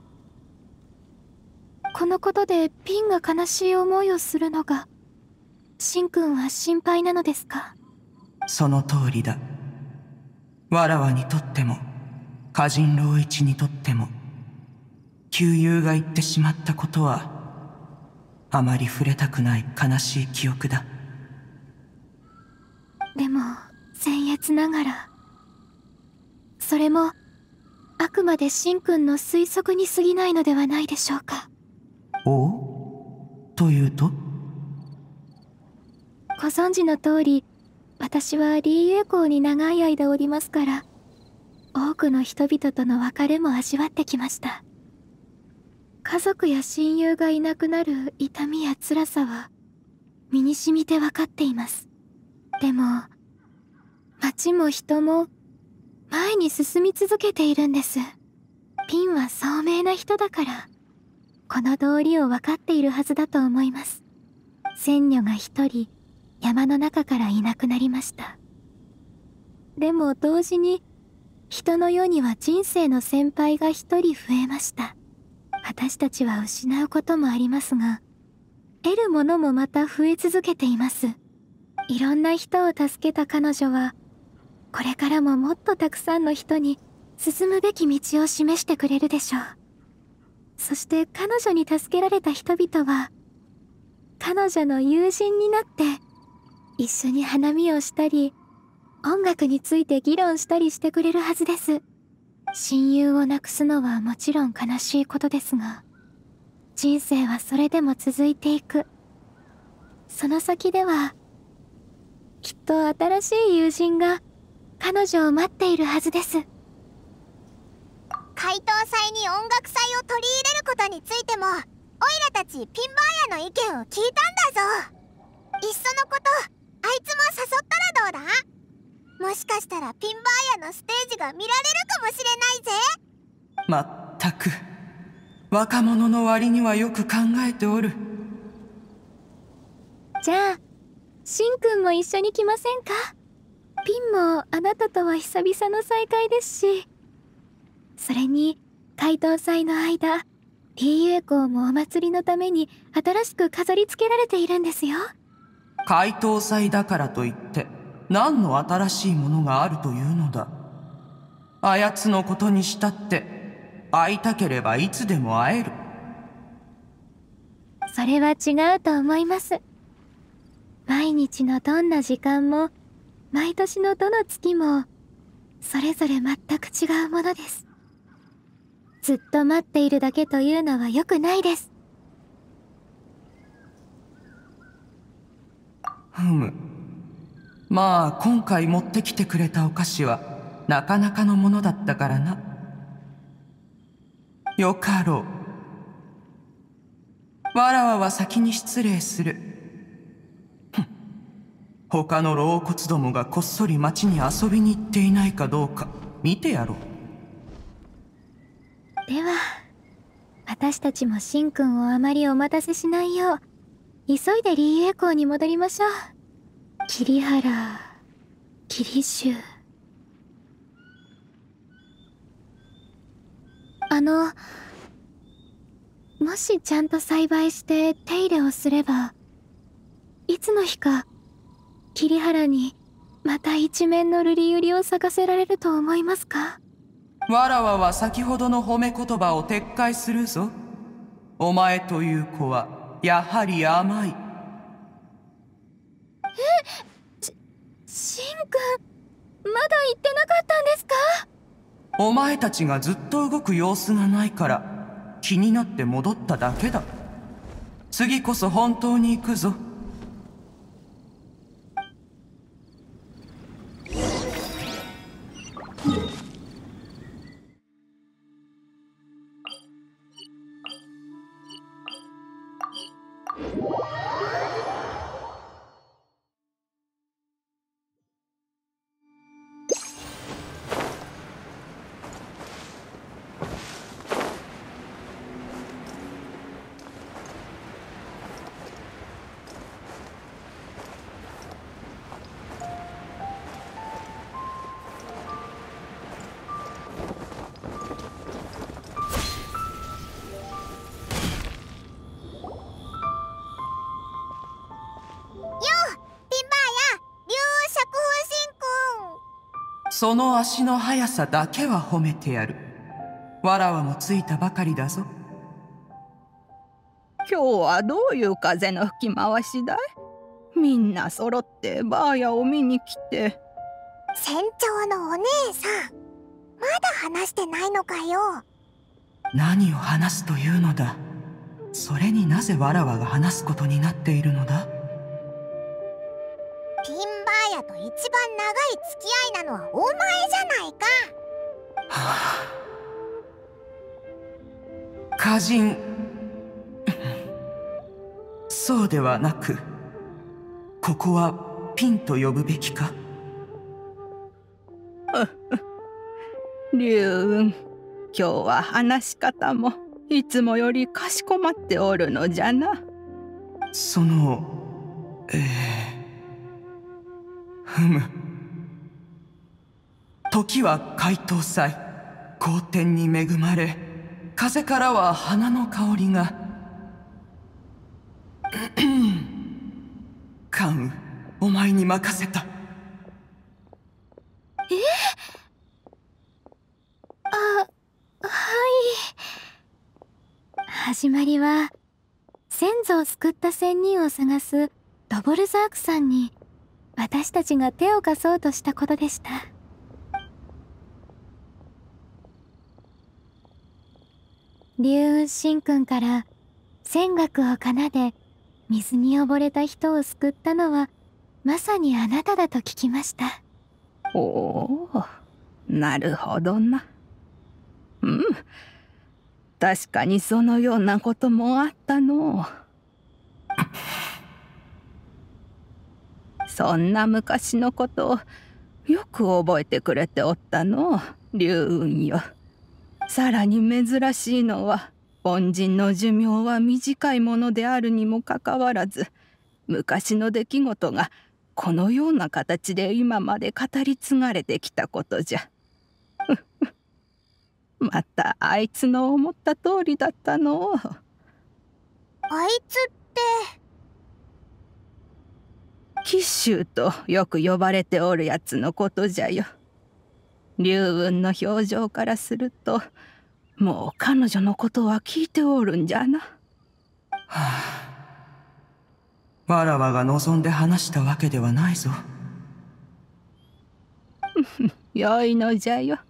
このことでピンが悲しい思いをするのがシンくんは心配なのですか？ その通りだ。わらわにとっても歌人老一にとっても、旧友が言ってしまったことはあまり触れたくない悲しい記憶だ。 でも僭越ながら、それもあくまでシンくんの推測に過ぎないのではないでしょうか。 お？というと？ ご存知の通り、私はリーユエ港に長い間おりますから、多くの人々との別れも味わってきました。家族や親友がいなくなる痛みや辛さは身に染みて分かっています。でも街も人も前に進み続けているんです。ピンは聡明な人だからこの道理を分かっているはずだと思います。仙女が一人山の中からいなくなりました。でも同時に人の世には人生の先輩が一人増えました。私たちは失うこともありますが、得るものもまた増え続けています。いろんな人を助けた彼女は、これからももっとたくさんの人に進むべき道を示してくれるでしょう。そして彼女に助けられた人々は、彼女の友人になって、一緒に花見をしたり、音楽について議論したりしてくれるはずです。親友を亡くすのはもちろん悲しいことですが、人生はそれでも続いていく。その先では、きっと新しい友人が彼女を待っているはずです。 怪盗祭に音楽祭を取り入れることについても、オイラたちピンバーヤの意見を聞いたんだぞ。いっそのこと、あいつも誘ったらどうだ？もしかしたらピンバーヤのステージが見られるかもしれないぜ。 まったく若者の割にはよく考えておる。 じゃあシンくんも一緒に来ませんか？ピンもあなたとは久々の再会ですし、それに怪盗祭の間、リーユエ港もお祭りのために新しく飾り付けられているんですよ。 怪盗祭だからといって何の新しいものがあるというのだ。あやつのことにしたって会いたければいつでも会える。 それは違うと思います。毎日のどんな時間も毎年のどの月もそれぞれ全く違うものです。ずっと待っているだけというのは良くないです。 ふむ。まあ今回持ってきてくれたお菓子はなかなかのものだったからな。よかろう。わらわは先に失礼する。他の老骨どもがこっそり町に遊びに行っていないかどうか見てやろう。 では私たちもシンくんをあまりお待たせしないよう急いでリーユエ港に戻りましょう。桐原、桐州。もしちゃんと栽培して手入れをすれば、いつの日か桐原にまた一面の瑠璃百合を咲かせられると思いますか？ わらわは先ほどの褒め言葉を撤回するぞ。お前という子はやはり甘い。 シンくん、まだ言ってなかったんですか？ お前たちがずっと動く様子がないから気になって戻っただけだ。次こそ本当に行くぞ。 その足の速さだけは褒めてやる。わらわもついたばかりだぞ。 今日はどういう風の吹き回しだい？みんな揃ってバーヤを見に来て。 船長のお姉さん、まだ話してないのかよ。 何を話すというのだ。それになぜわらわが話すことになっているのだ。 ピンバーヤと一番長い付き合いなのはお前じゃないか。 はあ、歌人そうではなく、ここはピンと呼ぶべきか。 龍雲、今日は話し方もいつもよりかしこまっておるのじゃな。 そのふむ。時は海東祭、好天に恵まれ、風からは花の香りが。関羽、お前に任せた。 始まりは先祖を救った仙人を探すドボルザークさんに私たちが手を貸そうとしたことでした。龍雲神君から仙楽を奏で水に溺れた人を救ったのはまさにあなただと聞きました。 おお、なるほどな。うん、確かにそのようなこともあったのう。そんな昔のことをよく覚えてくれておったのう、龍雲よ。さらに珍しいのは、凡人の寿命は短いものであるにもかかわらず、昔の出来事がこのような形で今まで語り継がれてきたことじゃ。またあいつの思った通りだったの。 あいつって紀州とよく呼ばれておるやつのことじゃよ。龍雲の表情からすると、もう彼女のことは聞いておるんじゃな。 はあ、わらわが望んで話したわけではないぞ。 よいのじゃよ。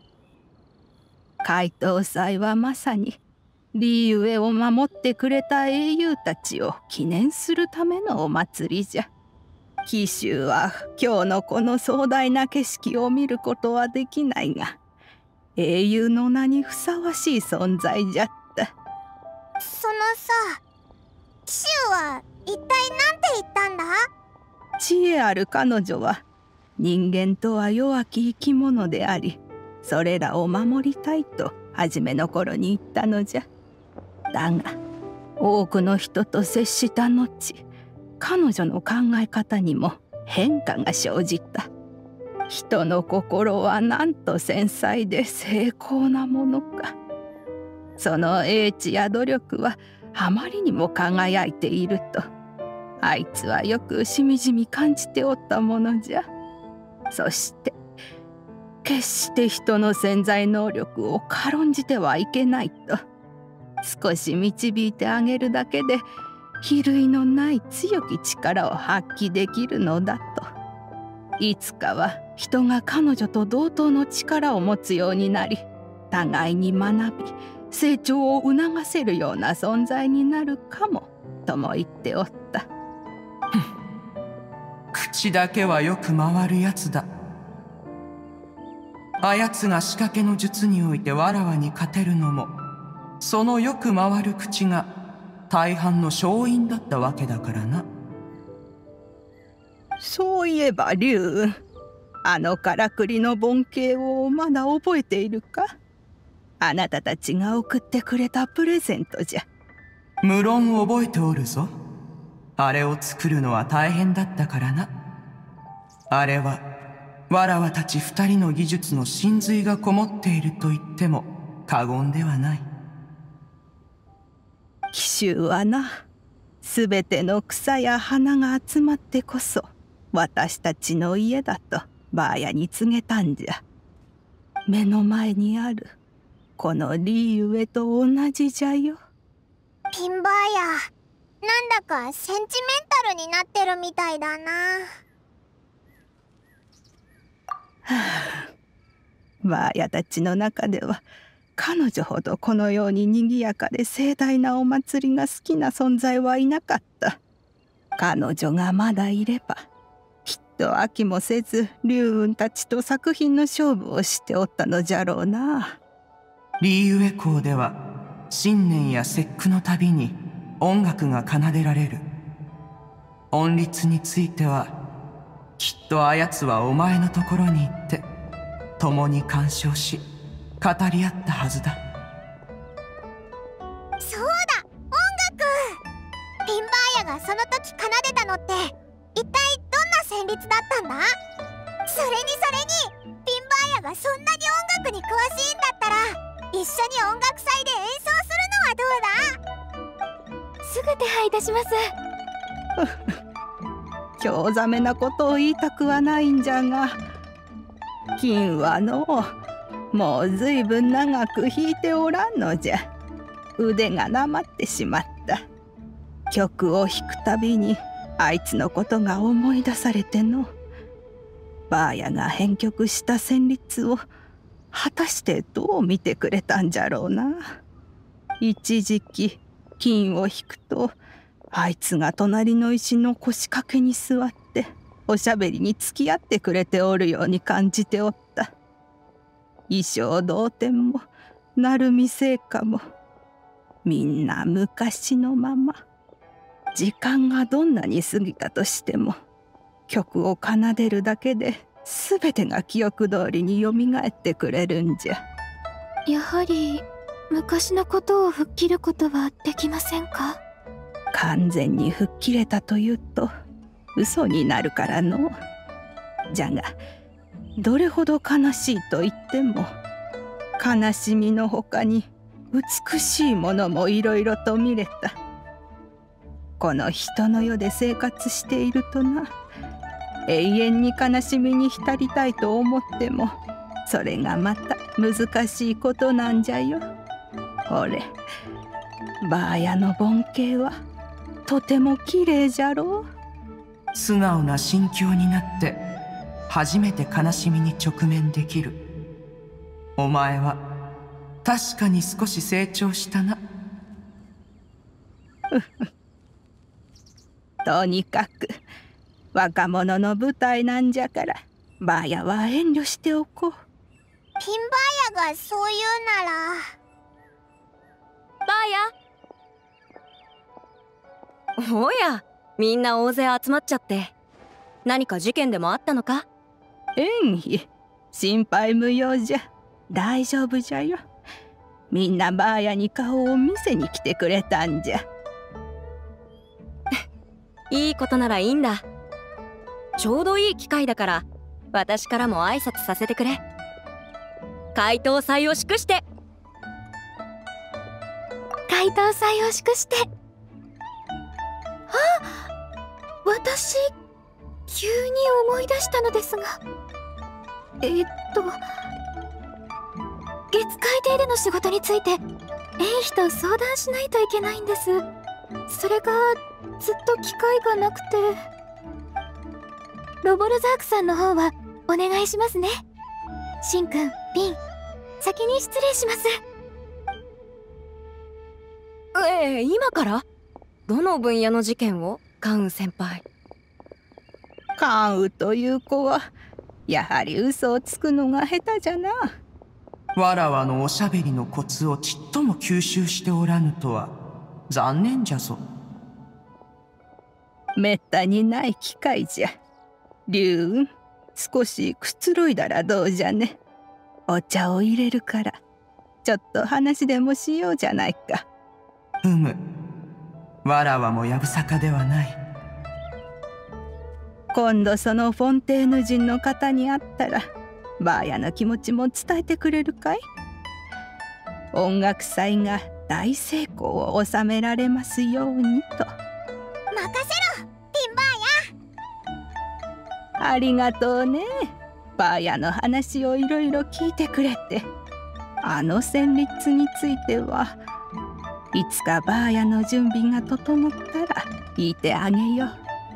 海東祭はまさにリーウェを守ってくれた英雄たちを記念するためのお祭りじゃ。紀州は今日のこの壮大な景色を見ることはできないが、英雄の名にふさわしい存在じゃった。 そのさ、紀州は一体なんて言ったんだ？ 知恵ある彼女は、人間とは弱き生き物であり、それらを守りたいと初めの頃に言ったのじゃ。だが多くの人と接した後、彼女の考え方にも変化が生じた。人の心はなんと繊細で精巧なものか。その英知や努力はあまりにも輝いていると、あいつはよくしみじみ感じておったものじゃ。そして決して人の潜在能力を軽んじてはいけないと、少し導いてあげるだけで比類のない強き力を発揮できるのだと。いつかは人が彼女と同等の力を持つようになり、互いに学び成長を促せるような存在になるかもとも言っておった。 口だけはよく回るやつだ。あやつが仕掛けの術においてわらわに勝てるのも、そのよく回る口が大半の勝因だったわけだからな。 そういえば龍雲、あのからくりの盆景をまだ覚えているか？あなたたちが送ってくれたプレゼントじゃ。 無論覚えておるぞ。あれを作るのは大変だったからな。あれはわらわたち二人の技術の真髄がこもっていると言っても過言ではない。 紀州はな、すべての草や花が集まってこそ私たちの家だとばあやに告げたんじゃ。目の前にあるこのリーウェと同じじゃよ。 ピンばあや、なんだかセンチメンタルになってるみたいだな。 ばあやたちの中では彼女ほどこのようににぎやかで盛大なお祭りが好きな存在はいなかった。彼女がまだいればきっと飽きもせず龍雲たちと作品の勝負をしておったのじゃろうな。 リーウェ校では新年や節句のたびに音楽が奏でられる。音律についてはきっとあやつはお前のところに行って共に鑑賞し語り合ったはずだ。 そうだ、音楽。ピンばあやがその時奏でたのって一体どんな旋律だったんだ？それにピンばあやがそんなに音楽に詳しいんだったら一緒に音楽祭で演奏するのはどうだ？ すぐ手配いたします。 興ざめなことを言いたくはないんじゃが、金はのもうずいぶん長く弾いておらんのじゃ。腕がなまってしまった。曲を弾くたびにあいつのことが思い出されての。ばあやが編曲した旋律を果たしてどう見てくれたんじゃろうな。一時期金を弾くとあいつが隣の石の腰掛けに座っておしゃべりに付き合ってくれておるように感じておった。衣装同点も成美聖歌もみんな昔のまま。時間がどんなに過ぎたとしても曲を奏でるだけで全てが記憶通りによみがえってくれるんじゃ。 やはり昔のことを吹っ切ることはできませんか？ 完全に吹っ切れたというと嘘になるからの。じゃがどれほど悲しいと言っても悲しみのほかに美しいものもいろいろと見れた。この人の世で生活しているとな、永遠に悲しみに浸りたいと思ってもそれがまた難しいことなんじゃよ。ほれ、ばあやの盆景はとてもきれいじゃろう。 素直な心境になって初めて悲しみに直面できる。お前は確かに少し成長したな。 とにかく若者の舞台なんじゃからばあやは遠慮しておこう。 ピンばあやがそう言うなら。 ばあや。おや、みんな大勢集まっちゃって何か事件でもあったのか？ 縁起、心配無用じゃ。大丈夫じゃよ。みんなばあやに顔を見せに来てくれたんじゃ。 いいことならいいんだ。ちょうどいい機会だから私からも挨拶させてくれ。開刀祭を祝して。 開刀祭を祝して。私急に思い出したのですが、月海亭での仕事について縁妃と相談しないといけないんです。それがずっと機会がなくて。ロボルザークさんの方はお願いしますね。シンくん、ピン、先に失礼します。 今から？どの分野の事件を？カンウ先輩。 カンウという子はやはり嘘をつくのが下手じゃな。 わらわのおしゃべりのコツをちっとも吸収しておらぬとは残念じゃぞ。 めったにない機会じゃ。龍雲、少しくつろいだらどうじゃね。お茶を入れるからちょっと話でもしようじゃないか。 わらわもやぶさかではない。 今度そのフォンテーヌ人の方に会ったらばあやの気持ちも伝えてくれるかい？音楽祭が大成功を収められますようにと。 任せろ、ピンばあや。 ありがとうね。 バーヤの話をいろいろ聞いてくれて、あの旋律についてはいつかバーヤの準備が整ったら聞いてあげよう。 や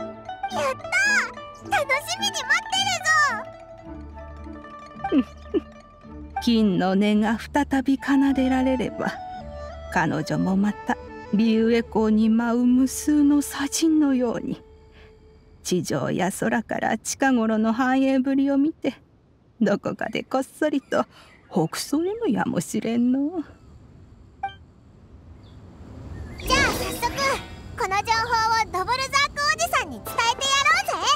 ったー、楽しみに待ってるぞ。 金の音が再び奏でられれば、彼女もまたリュウエコーに舞う無数の砂塵のように、地上や空から近頃の繁栄ぶりを見て、どこかでこっそりと北総へのやもしれんの。 じゃあ早速この情報をドブルザークおじさんに伝えてやろうぜ。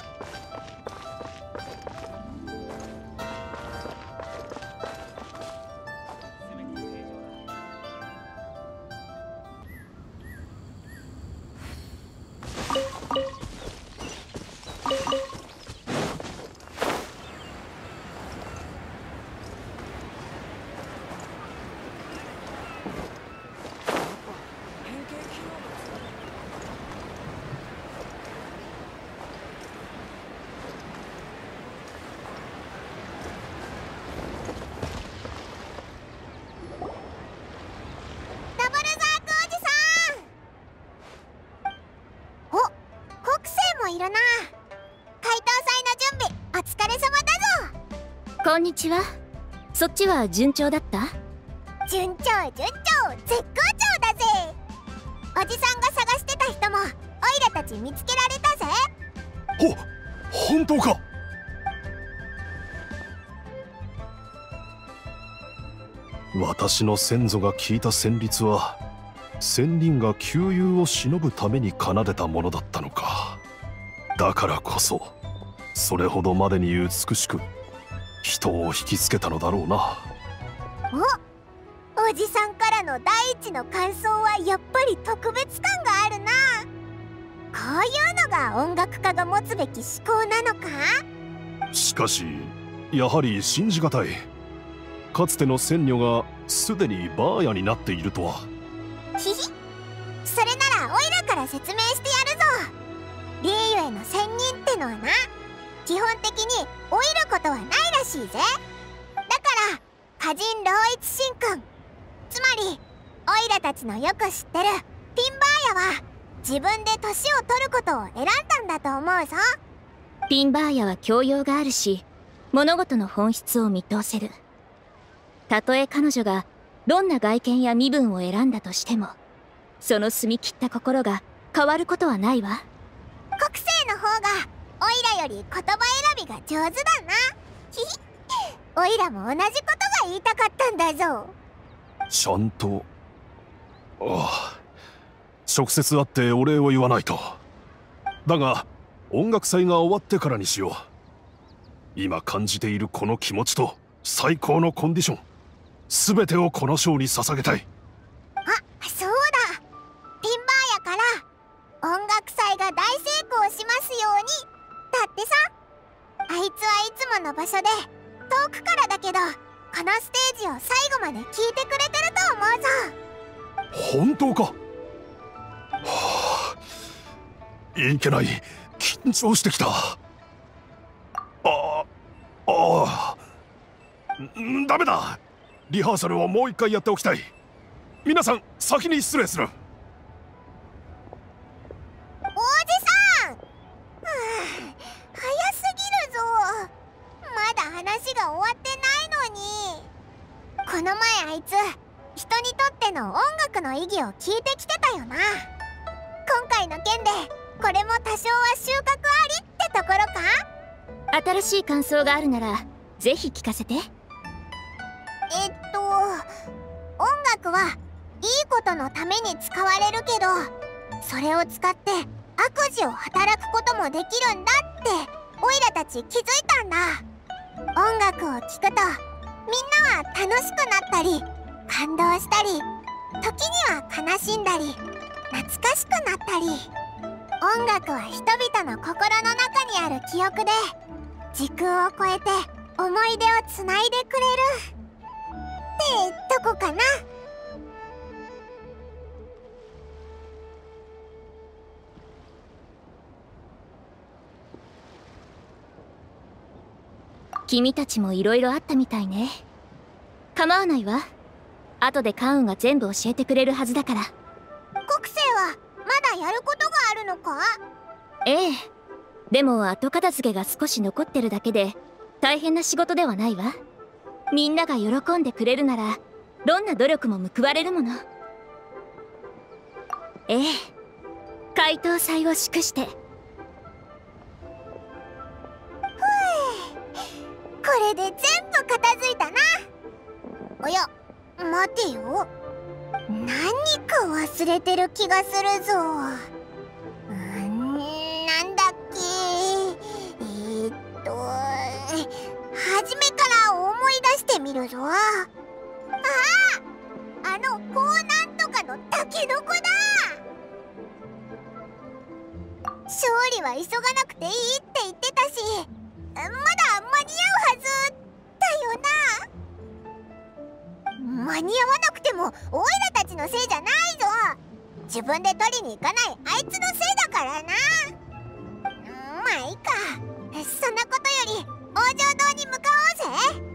いるな。解答祭の準備お疲れ様だぞ。 こんにちは。そっちは順調だった？ 順調絶好調だぜ。おじさんが探してた人もオイラたち見つけられたぜ。 本当か？私の先祖が聞いた旋律は仙人が旧友を忍ぶために奏でたものだったのか。だからこそそれほどまでに美しく人を引きつけたのだろうな。 おじさんからの第一の感想はやっぱり特別感があるな。こういうのが音楽家が持つべき思考なのか？ しかしやはり信じがたい。かつての仙女がすでにバーヤになっているとは。 ひひ、それならオイラから説明してやるぞ。リーユへの仙人ってのはな、基本的に老いることはないらしいぜ。だから歌人老一神君、つまりオイラたちのよく知ってるピンバーヤは自分で年を取ることを選んだんだと思うぞ。 ピンバーヤは教養があるし、物事の本質を見通せる。たとえ彼女がどんな外見や身分を選んだとしても、その澄み切った心が変わることはないわ。 国生の方がオイラより言葉選びが上手だな。ひひ、オイラも同じことが言いたかったんだぞ。 ちゃんと直接会ってお礼を言わないと。だが音楽祭が終わってからにしよう。今感じているこの気持ちと最高のコンディション、全てをこのショーに捧げたい。 そうだ、ピンバーヤから音楽祭が大成功しますようにだってさ。あいつはいつもの場所で遠くからだけどこのステージを最後まで聞いてくれてると思うぞ。 本当か？いけない、緊張してきた。ダメだ。リハーサルをもう一回やっておきたい。皆さん先に失礼する。 おじさん、早すぎるぞ。まだ話が終わってないのに。この前あいつ人にとっての音楽の意義を聞いてきてたよな。今回の件でこれも多少は収穫ありってところか？ 新しい感想があるならぜひ聞かせて。 音楽はいいことのために使われるけど、それを使って悪事を働くこともできるんだってオイラたち気づいたんだ。音楽を聴くとみんなは楽しくなったり感動したり、時には悲しんだり懐かしくなったり。音楽は人々の心の中にある記憶で時空を超えて思い出をつないでくれるってとこかな。 君たちもいろいろあったみたいね。構わないわ。後でカウンが全部教えてくれるはずだから。 国生はまだやることがあるのか？ ええ。でも後片付けが少し残ってるだけで大変な仕事ではないわ。みんなが喜んでくれるならどんな努力も報われるもの。ええ。解凍祭を祝して。 これで全部片付いたな。おや、待てよ。何か忘れてる気がするぞ。なんだっけ。初めから思い出してみるぞ。あの高なんとかのタケノコだ。勝利は急がなくていいって言ってたし、まだ間に合うはずだよな。間に合わなくてもオイラたちのせいじゃないぞ。自分で取りに行かないあいつのせいだからな。まあいいか。そんなことより王城堂に向かおうぜ。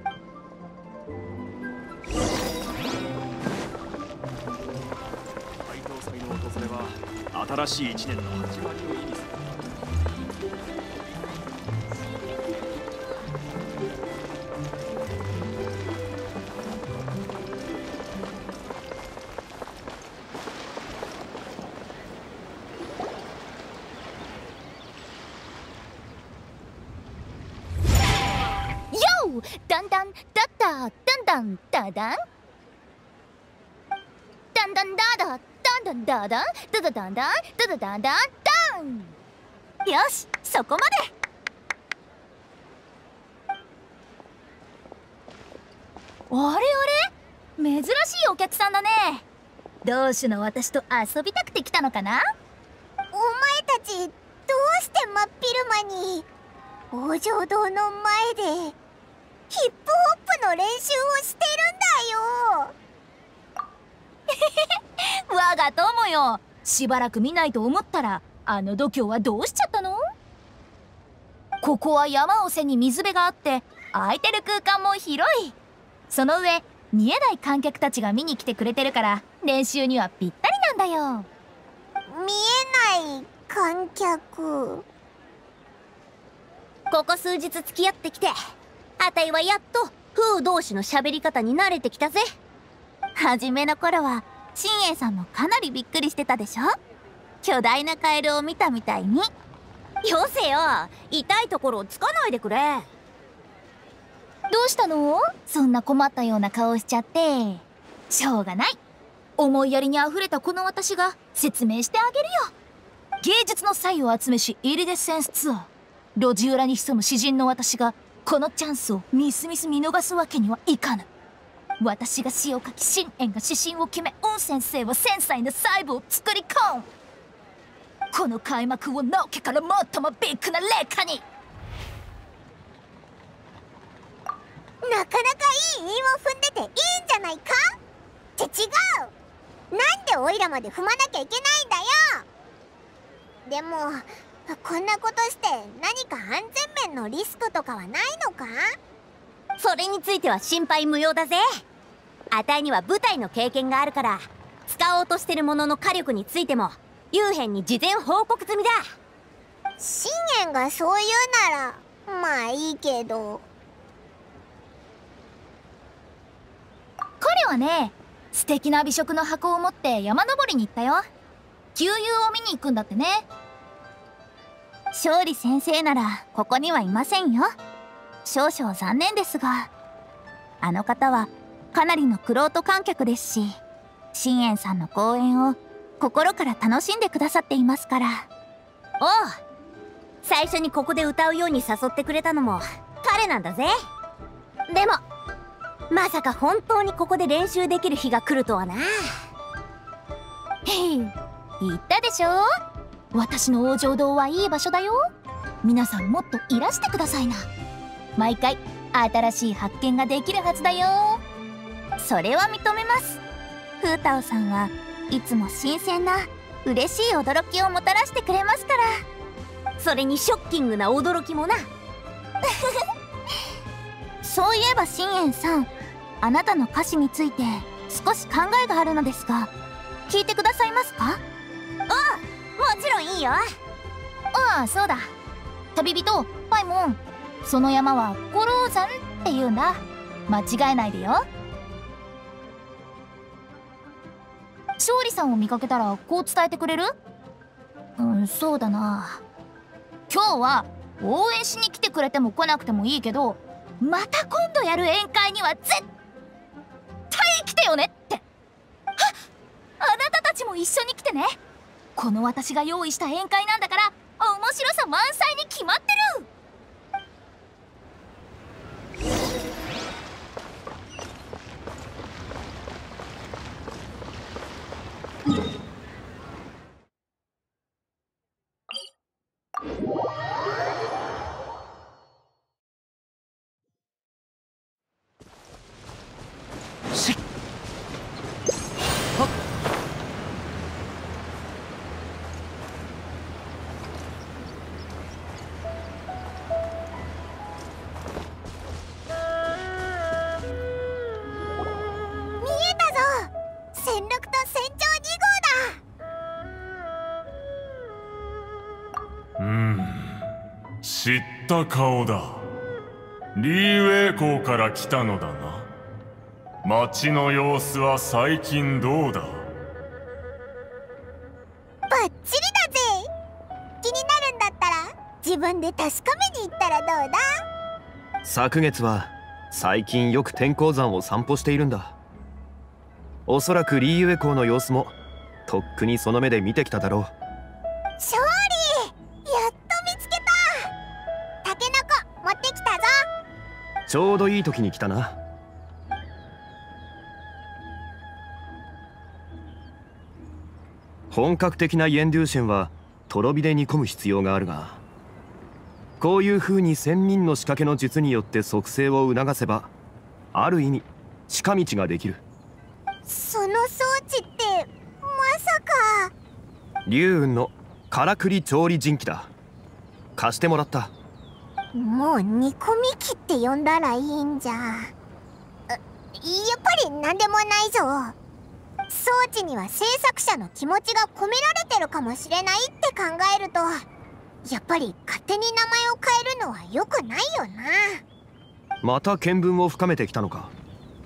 解凍祭の訪れは新しい一年の始まりを意味する。 だんだんだっただんだんだだんだんだんだだだんだんだだんだだだだんだんだだだんだん。よし、そこまで。あれあれ、珍しいお客さんだね。同種の私と遊びたくて来たのかな。 お前たちどうして真っ昼間に王城堂の前でヒップホップの練習をしてるんだよ。 我が友よ、しばらく見ないと思ったらあの度胸はどうしちゃったの？ここは山を背に水辺があって空いてる空間も広い。その上見えない観客たちが見に来てくれてるから練習にはぴったりなんだよ。 見えない観客。 ここ数日付き合ってきてあたいはやっと風同士の喋り方に慣れてきたぜ。初めの頃は新栄さんもかなりびっくりしてたでしょ。巨大なカエルを見たみたいに。よせよ、痛いところをつかないでくれ。どうしたの？そんな困ったような顔しちゃって。しょうがない。思いやりにあふれたこの私が説明してあげるよ。芸術の才を集めしイリデッセンスツアー。路地裏に潜む詩人の私がこのチャンスをみすみす見逃すわけにはいかぬ。私が詩を書き、信玄が指針を決め、雲先生は繊細な細部を作り込む。この開幕をのけから最もビッグな霊下に。 なかなかいい韻を踏んでていいんじゃないかって違う。なんでオイラまで踏まなきゃいけないんだよ。でもこんなことして何か安全面のリスクとかはないのか？ それについては心配無用だぜ。あたいには舞台の経験があるから使おうとしてるものの火力についても幽変に事前報告済みだ。 信玄がそう言うならまあいいけど。 彼はね、素敵な美食の箱を持って山登りに行ったよ。旧友を見に行くんだってね。勝利先生ならここにはいませんよ。少々残念ですが、あの方はかなりの玄人観客ですし、信玄さんの公演を心から楽しんでくださっていますから。おう、最初にここで歌うように誘ってくれたのも彼なんだぜ。でもまさか本当にここで練習できる日が来るとはな。へい、言ったでしょ。私の王城堂はいい場所だよ。皆さんもっといらしてくださいな。毎回新しい発見ができるはずだよ。それは認めます。風太郎さんはいつも新鮮な嬉しい驚きをもたらしてくれますから。それにショッキングな驚きもな。 そういえば信玄さん、あなたの歌詞について少し考えがあるのですが、聞いてくださいますか？ もちろんいいよ。 そうだ。旅人パイモン、その山は五郎山っていうんだ。間違えないでよ。勝利さんを見かけたらこう伝えてくれる？そうだな。今日は応援しに来てくれても来なくてもいいけど、また今度やる宴会には絶対来てよねって。あなたたちも一緒に来てね。この私が用意した宴会なんだから面白さ満載に決まってる。 知った顔だ。リーウェイ港から来たのだな。町の様子は最近どうだ？ バッチリだぜ。気になるんだったら自分で確かめに行ったらどうだ？ 昨月は最近よく天候山を散歩しているんだ。おそらくリーウェイ港の様子もとっくにその目で見てきただろう。 勝利、やっと見つけた。タケノコ持ってきたぞ。 ちょうどいい時に来たな。本格的なイェンデューシェンはとろ火で煮込む必要があるが、こういう風に仙人の仕掛けの術によって促成を促せば、ある意味近道ができる。 その装置ってまさか龍雲のからくり調理人機だ。貸してもらった。 もう煮込み機って呼んだらいいんじゃ。やっぱり何でもないぞ。装置には制作者の気持ちが込められてるかもしれないって考えると、やっぱり勝手に名前を変えるのは良くないよな。 また見聞を深めてきたのか。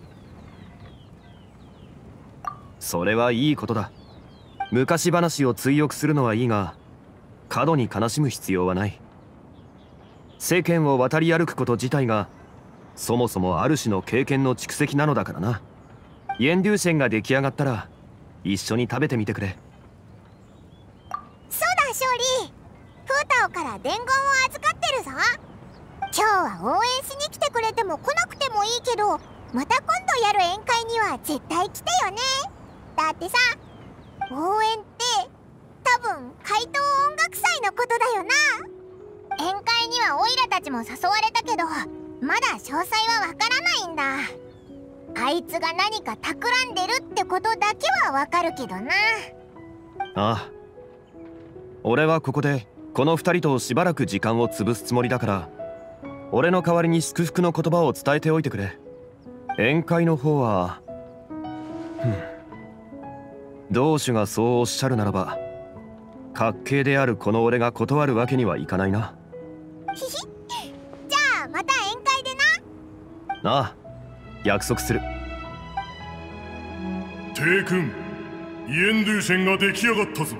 それはいいことだ。昔話を追憶するのはいいが、過度に悲しむ必要はない。世間を渡り歩くこと自体がそもそもある種の経験の蓄積なのだからな。イェンデューシェンが出来上がったら一緒に食べてみてくれ。 そうだ勝利、プータオから伝言を預かってるぞ。今日は応援しに来てくれても来なくてもいいけど、また今度やる宴会には絶対来てよね。だってさ、応援って多分怪盗音楽祭のことだよな。宴会にはオイラたちも誘われたけど、まだ詳細はわからないんだ。あいつが何か企んでるってことだけはわかるけどな。 ああ、俺はここでこの2人としばらく時間を潰すつもりだから、俺の代わりに祝福の言葉を伝えておいてくれ。宴会の方は同種がそうおっしゃるならば、滑稽であるこの俺が断るわけにはいかないな。 ひひ、じゃあまた宴会でな。 ああ、約束する。 帝君、イェンドゥーシェンが出来上がったぞ。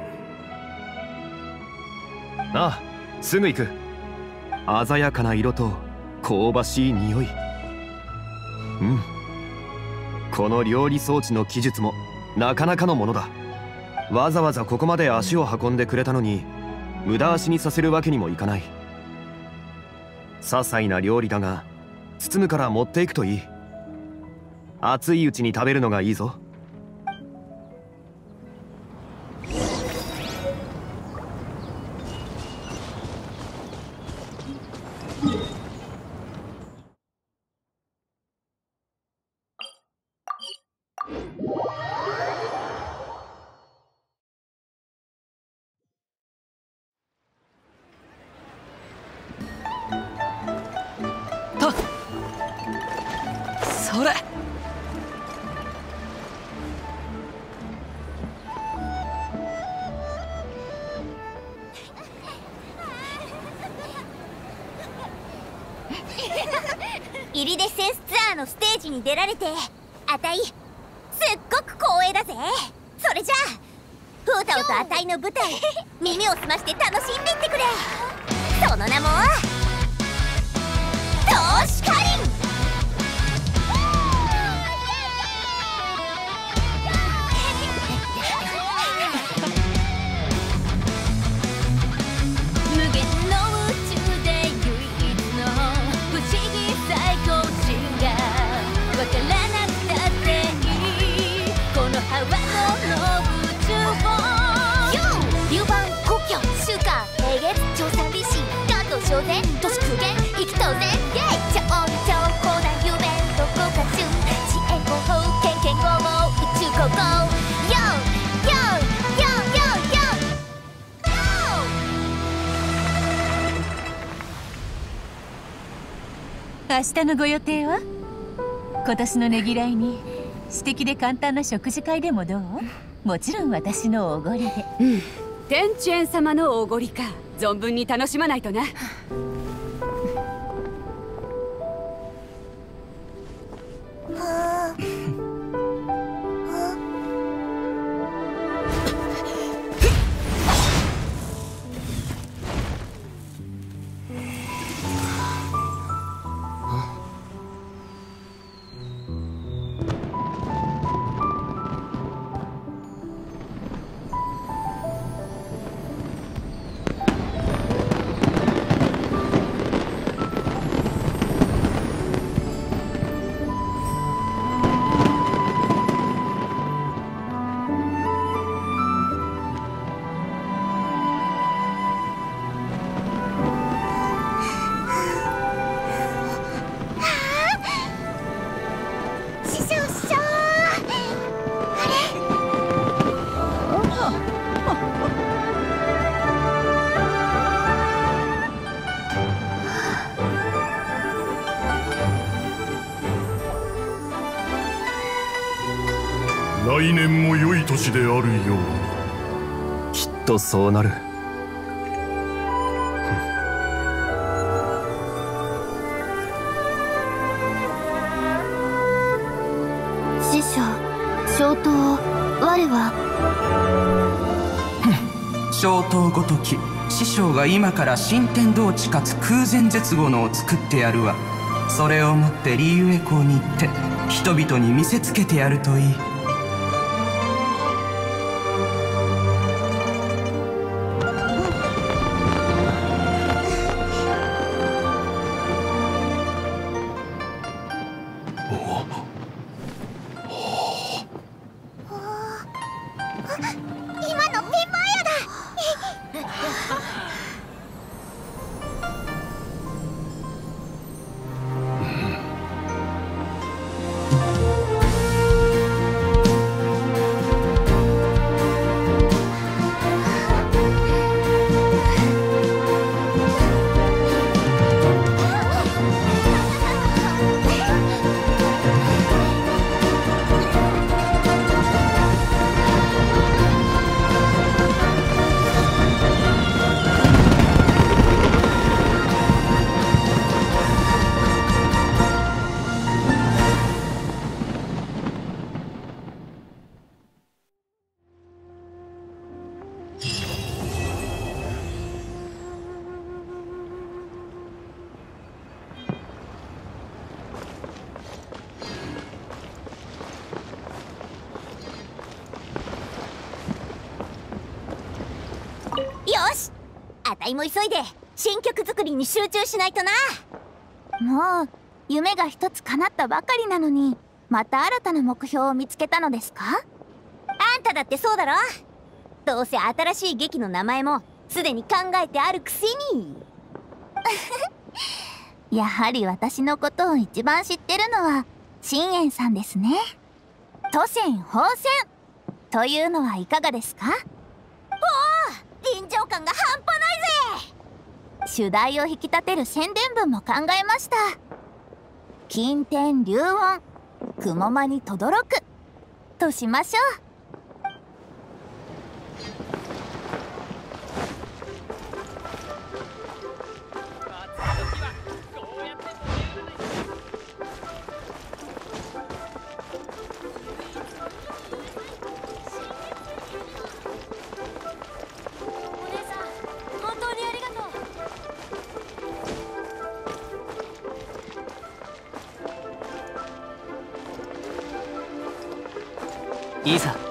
ああ、すぐ行く。鮮やかな色と香ばしい匂い。この料理装置の技術もなかなかのものだ。わざわざここまで足を運んでくれたのに無駄足にさせるわけにもいかない。些細な料理だが包むから持っていくといい。熱いうちに食べるのがいいぞ。 イリデッセンスツアーのステージに出られてあたいすっごく光栄だぜ。それじゃあフータオとあたいの舞台耳を澄まして楽しんでいってくれ。その名もトシカリン。 無限の宇宙で唯一の不思議最高値がわからなくたっていいこのハワの宇宙を流番故郷週間平月超三美神関東小前都市空間生きとぜ超超高な夢どこか中知恵方法研究語も宇宙高校明日のご予定は？今年のねぎらいに私的で簡単な食事会でもどう？もちろん私のおごりで。 天チェン様のおごりか。存分に楽しまないとな。 来年も良い年であるように。 きっとそうなる。 師匠、小刀我は小刀ごとき師匠が今から新天道地かつ空前絶後のを作ってやるわ。それを持ってリーウェ港に行って人々に見せつけてやるといい。 あたいも急いで新曲作りに集中しないとな。 もう夢が一つ叶ったばかりなのにまた新たな目標を見つけたのですか？ あんただってそうだろ。どうせ新しい劇の名前もすでに考えてあるくせにやはり私のことを一番知ってるのは信玄さんですね。都戦法戦というのはいかがですか？ おお、臨場感が半端ないぜ。 主題を引き立てる宣伝文も考えました。金天龍音雲間に轟くとしましょう。 いざ